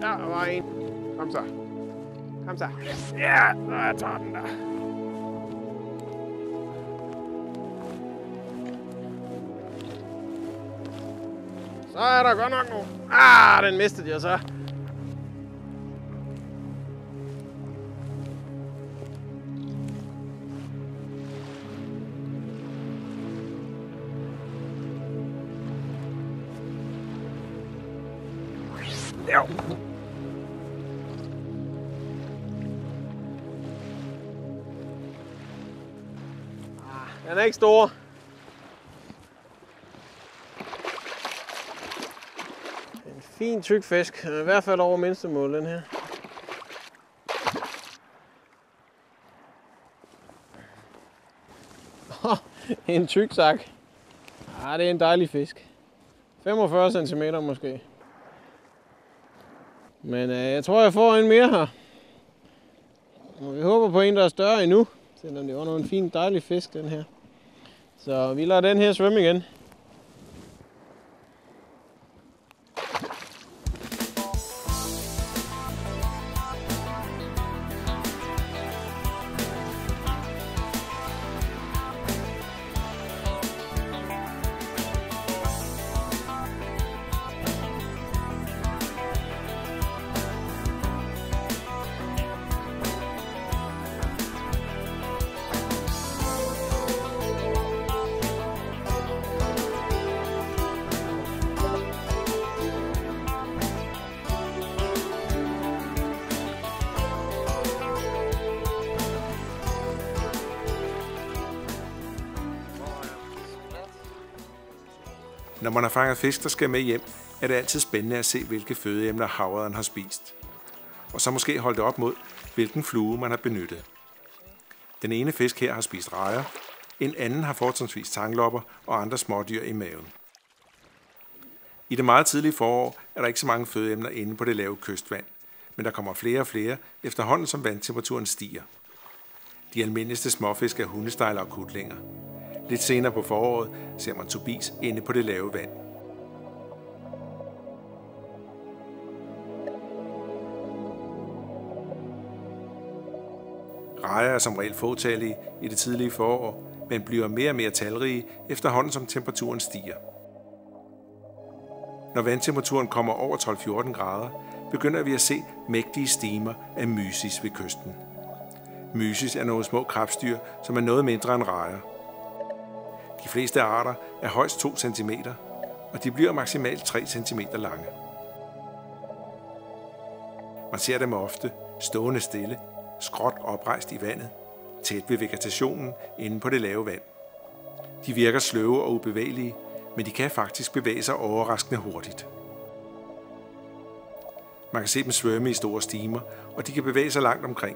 Der var en. Kom så. Kom så. Ja, der tager den der. Så er der godt nok nu. Den mistede jeg så. Ja. Den er ikke stor. En fin tyk fisk. I hvert fald over mindstemål, den her. En tyk sak. Det er en dejlig fisk. 45 cm måske. Men jeg tror, jeg får en mere her. Og vi håber på en, der er større endnu. Selvom det var en fin, dejlig fisk, den her. Så vi lader den her svømme igen. Når man har fanget fisk, der skal med hjem, er det altid spændende at se, hvilke fødeemner havørreden har spist. Og så måske holde det op mod, hvilken flue man har benyttet. Den ene fisk her har spist rejer, en anden har fortrinsvis tanglopper og andre smådyr i maven. I det meget tidlige forår er der ikke så mange fødeemner inde på det lave kystvand, men der kommer flere og flere efterhånden som vandtemperaturen stiger. De almindeligste småfisk er hundestejler og kutlinger. Lidt senere på foråret ser man tobis inde på det lave vand. Rejer er som regel fåtallige i det tidlige forår, men bliver mere og mere talrige efterhånden som temperaturen stiger. Når vandtemperaturen kommer over 12-14 grader, begynder vi at se mægtige stimer af mysis ved kysten. Mysis er nogle små krebsdyr, som er noget mindre end rejer. De fleste arter er højst 2 cm, og de bliver maksimalt 3 cm lange. Man ser dem ofte stående stille, skråt oprejst i vandet, tæt ved vegetationen inde på det lave vand. De virker sløve og ubevægelige, men de kan faktisk bevæge sig overraskende hurtigt. Man kan se dem svømme i store stimer, og de kan bevæge sig langt omkring.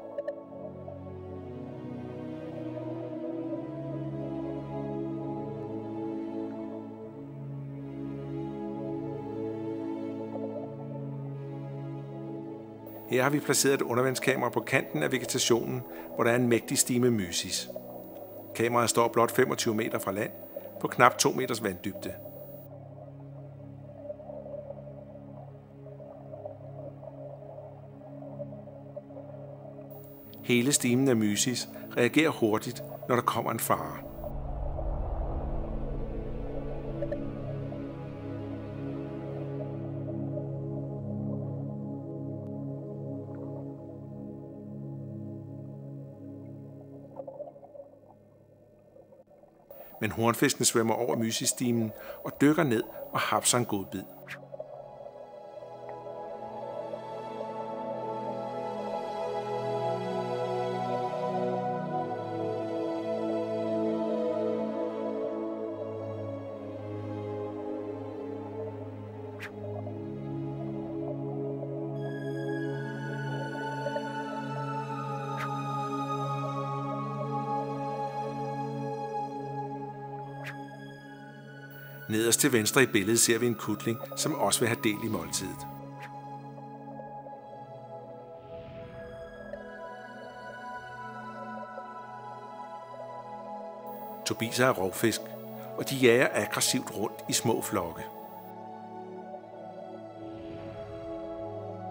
Her har vi placeret et undervandskamera på kanten af vegetationen, hvor der er en mægtig stime mysis. Kameraet står blot 25 meter fra land, på knap 2 meters vanddybde. Hele stimen af mysis reagerer hurtigt, når der kommer en fare. Men hornfisken svømmer over mysistimen og dykker ned og hapser en godbid. Nederst til venstre i billedet ser vi en kutling, som også vil have del i måltidet. Tobiser er rovfisk, og de jager aggressivt rundt i små flokke.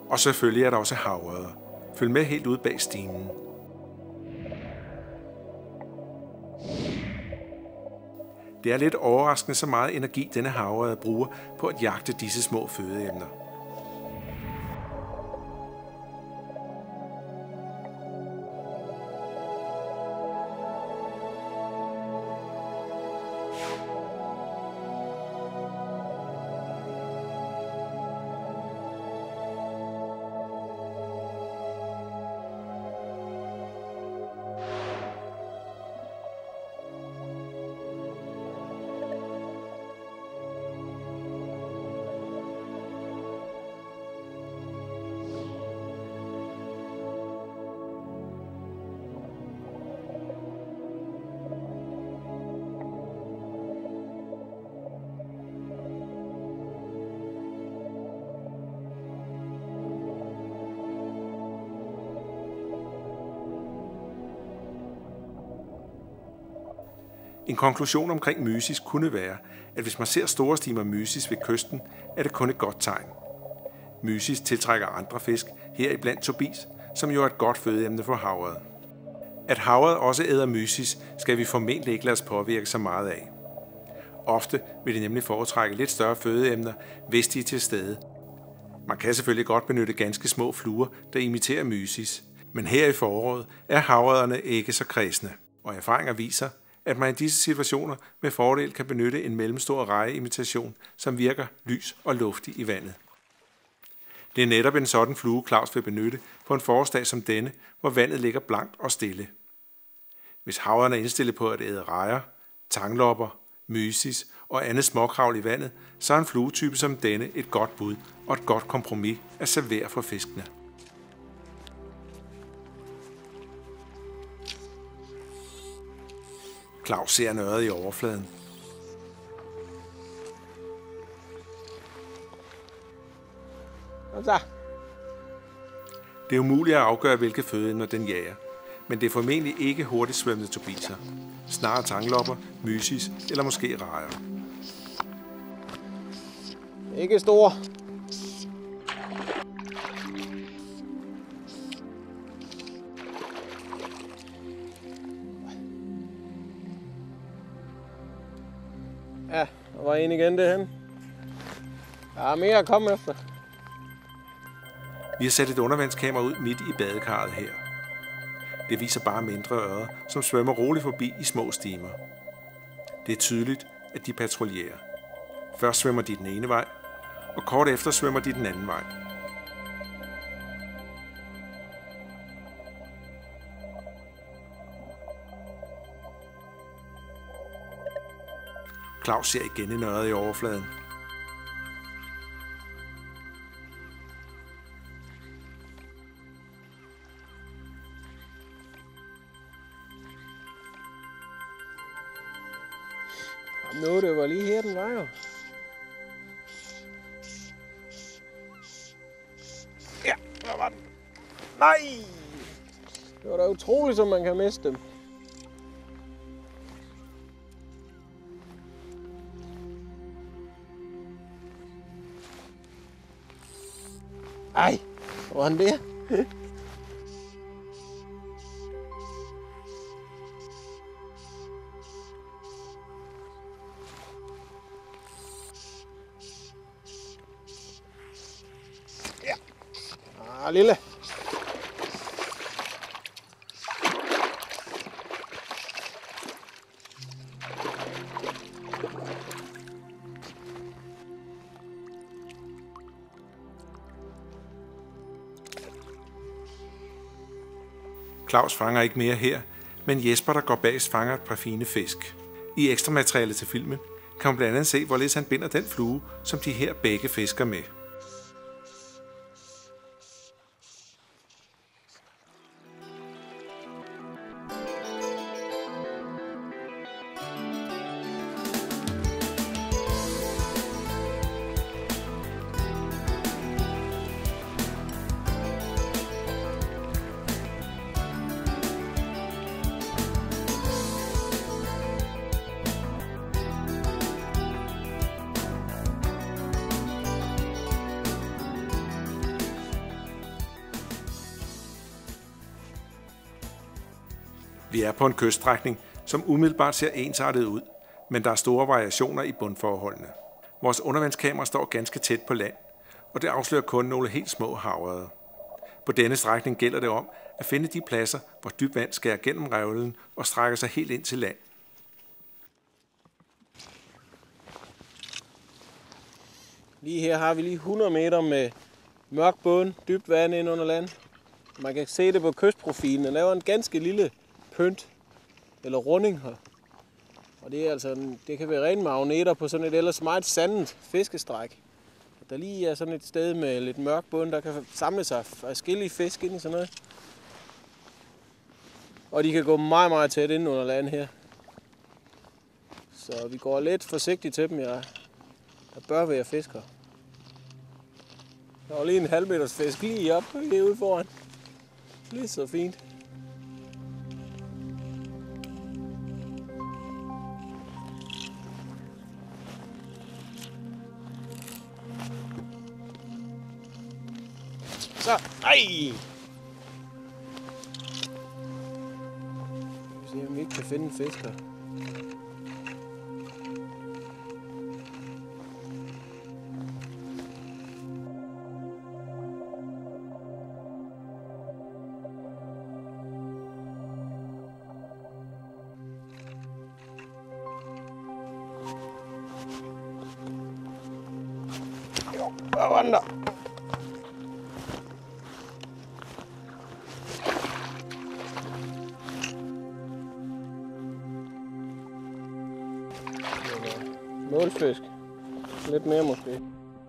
Og selvfølgelig er der også havørreder. Følg med helt ud bag stigen. Det er lidt overraskende, så meget energi denne havørred bruger på at jagte disse små fødeemner. En konklusion omkring mysis kunne være, at hvis man ser store stimer mysis ved kysten, er det kun et godt tegn. Mysis tiltrækker andre fisk, heriblandt tobis, som jo er et godt fødeemne for havørred. At havørred også æder mysis, skal vi formentlig ikke lade os påvirke så meget af. Ofte vil de nemlig foretrække lidt større fødeemner, hvis de er til stede. Man kan selvfølgelig godt benytte ganske små fluer, der imiterer mysis, men her i foråret er havørderne ikke så kredsende, og erfaringer viser, at man i disse situationer med fordel kan benytte en mellemstor rejeimitation, som virker lys og luftig i vandet. Det er netop en sådan flue, Claus vil benytte på en forårsdag som denne, hvor vandet ligger blankt og stille. Hvis havørreden er indstillet på at æde rejer, tanglopper, mysis og andet småkravl i vandet, så er en fluetype som denne et godt bud og et godt kompromis at servere for fiskene. Claus ser en ørred i overfladen. Det er umuligt at afgøre, hvilke fødeemner den jager, men det er formentlig ikke hurtigt svømmende tobiser. Snarere tanglopper, mysis eller måske rejer. Ikke store. Ja, der var en igen derhen. Der er mere at komme efter. Vi har sat et undervandskamera ud midt i badekarret her. Det viser bare mindre ørreder, som svømmer roligt forbi i små stimer. Det er tydeligt, at de patruljerer. Først svømmer de den ene vej, og kort efter svømmer de den anden vej. Claus ser igen en ørred i overfladen. Nu, det var lige her, den var jo. Ja, der var den. Nej! Det var da utroligt, som man kan miste dem. Ej, hvor var han der? Ja. Lille. Claus fanger ikke mere her, men Jesper, der går bag, fanger et par fine fisk. I ekstra materiale til filmen kan man blandt andet se, hvorledes han binder den flue, som de her begge fisker med. Vi er på en kyststrækning, som umiddelbart ser ensartet ud, men der er store variationer i bundforholdene. Vores undervandskamera står ganske tæt på land, og det afslører kun nogle helt små havrede. På denne strækning gælder det om at finde de pladser, hvor dybt vand skærer gennem revlen og strækker sig helt ind til land. Lige her har vi lige 100 meter med mørk bund, dybt vand ind under land. Man kan se det på kystprofilen. Den laver en ganske lille pynt eller runding her. Og det er altså, det kan være rene magneter på sådan et ellers meget sandet fiskestræk. Der lige er sådan et sted med lidt mørk bund, der kan samle sig forskellige fisk ind i sådan noget. Og de kan gå meget, meget tæt ind under land her. Så vi går lidt forsigtigt til dem. Der bør være fisker. Der var lige en halvmeters fisk lige op herude foran. Lige så fint. Så, ej! Vi ser, om vi ikke kan finde en fisk her. Hvad var den der? Målfisk. Lidt mere måske.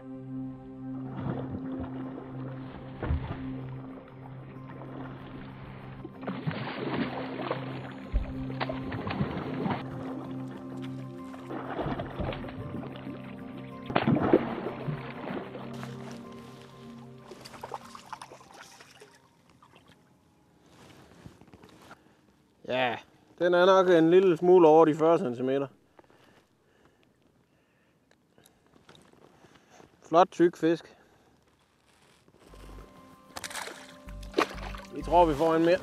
Ja, den er nok en lille smule over de 40 cm. Flot tyk fisk. Vi tror, vi får en mere.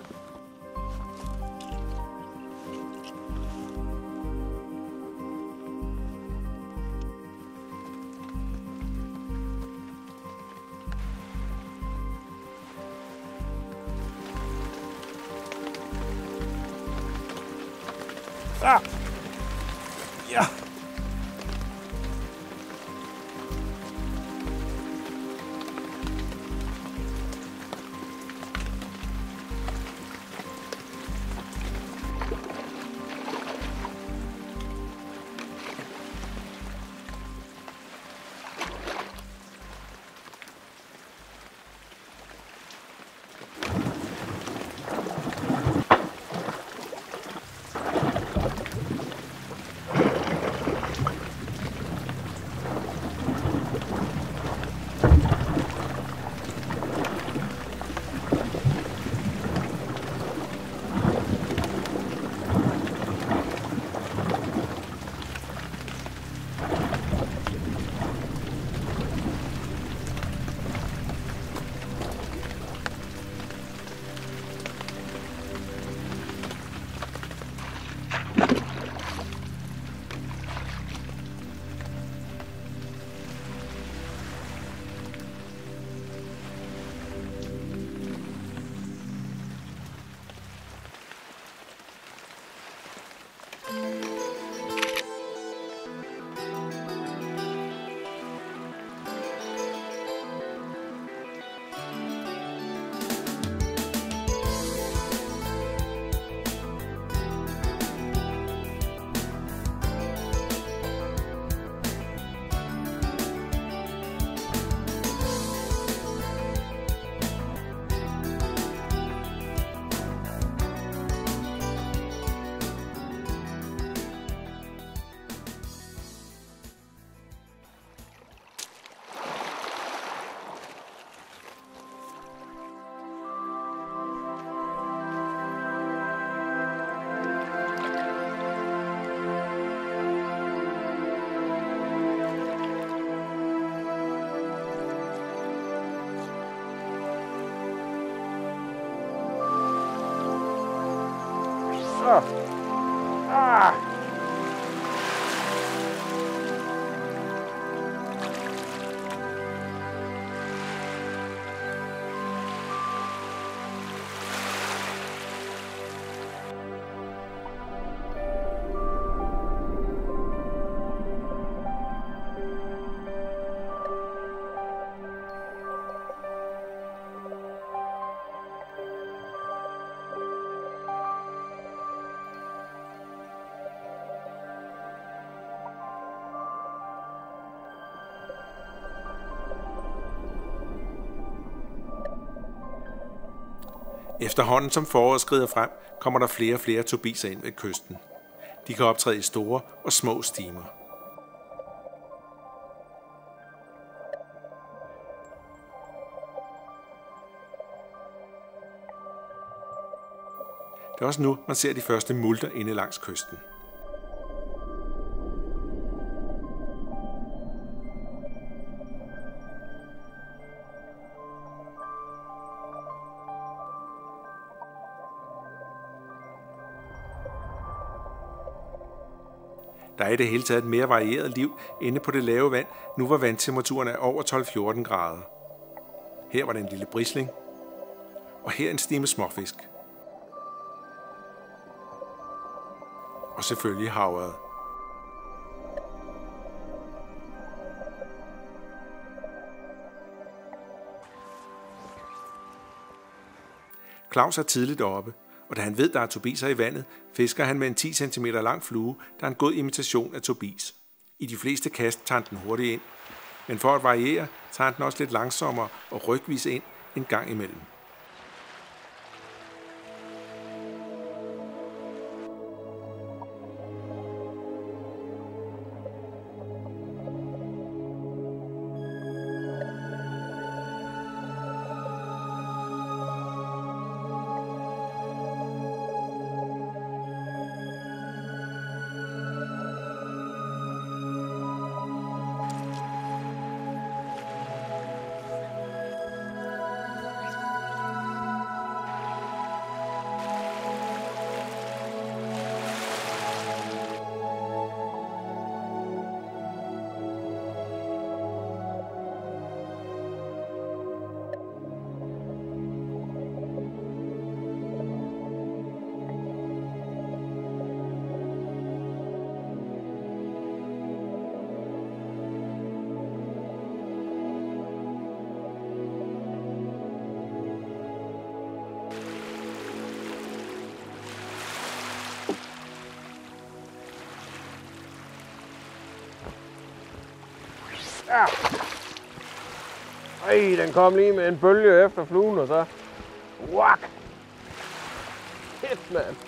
Ah! Ja! Efterhånden som foråret skrider frem, kommer der flere og flere turbiser ind ved kysten. De kan optræde i store og små stimer. Det er også nu, man ser de første multer inde langs kysten. Der er i det hele taget et mere varieret liv inde på det lave vand, nu hvor vandtemperaturen er over 12-14 grader. Her var der en lille brisling, og her en stime småfisk. Og selvfølgelig havret. Claus er tidligt oppe, og da han ved, der er turbiser i vandet, fisker han med en 10 cm lang flue, der er en god imitation af turbis. I de fleste kast tager den hurtigt ind, men for at variere, tager han den også lidt langsommere og rygvis ind en gang imellem. Ja. Ej, den kom lige med en bølge efter fluen, og så... Wak! Fedt, mand!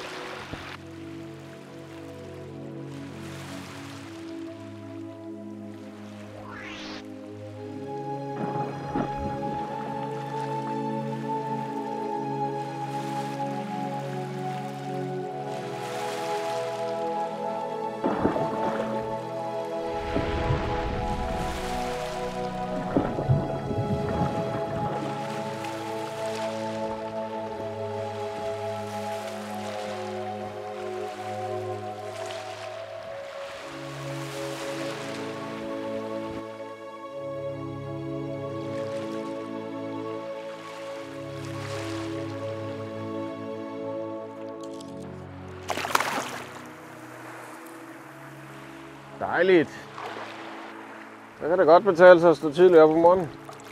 Dejligt. Så kan det godt betale sig at stå tidligt op om morgenen.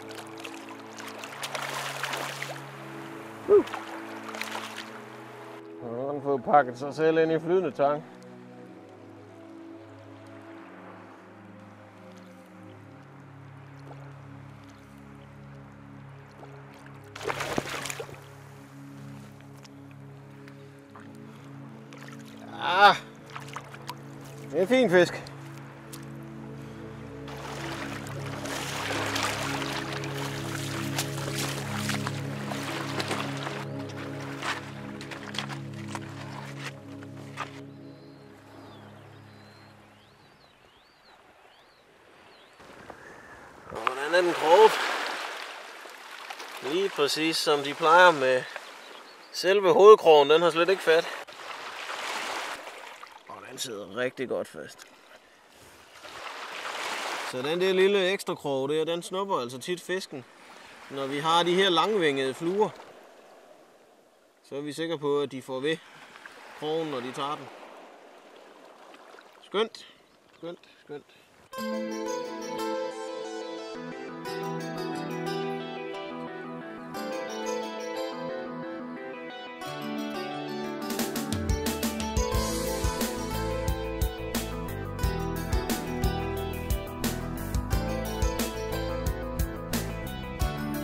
Nu har han fået pakket sig selv ind i flydende tang. Ja, det er en fin fisk. Hvordan er den kroget? Lige præcis som de plejer med selve hovedkrogen, den har slet ikke fat. Han sidder rigtig godt fast. Så den der lille ekstra krog der, den snupper altså tit fisken. Når vi har de her langvingede fluer, så er vi sikre på, at de får ved krogen, når de tager den. Skønt, skønt, skønt.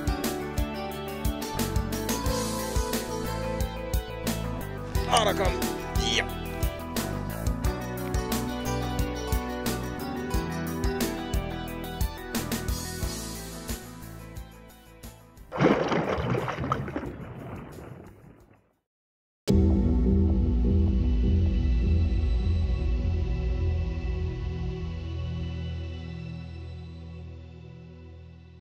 Der kom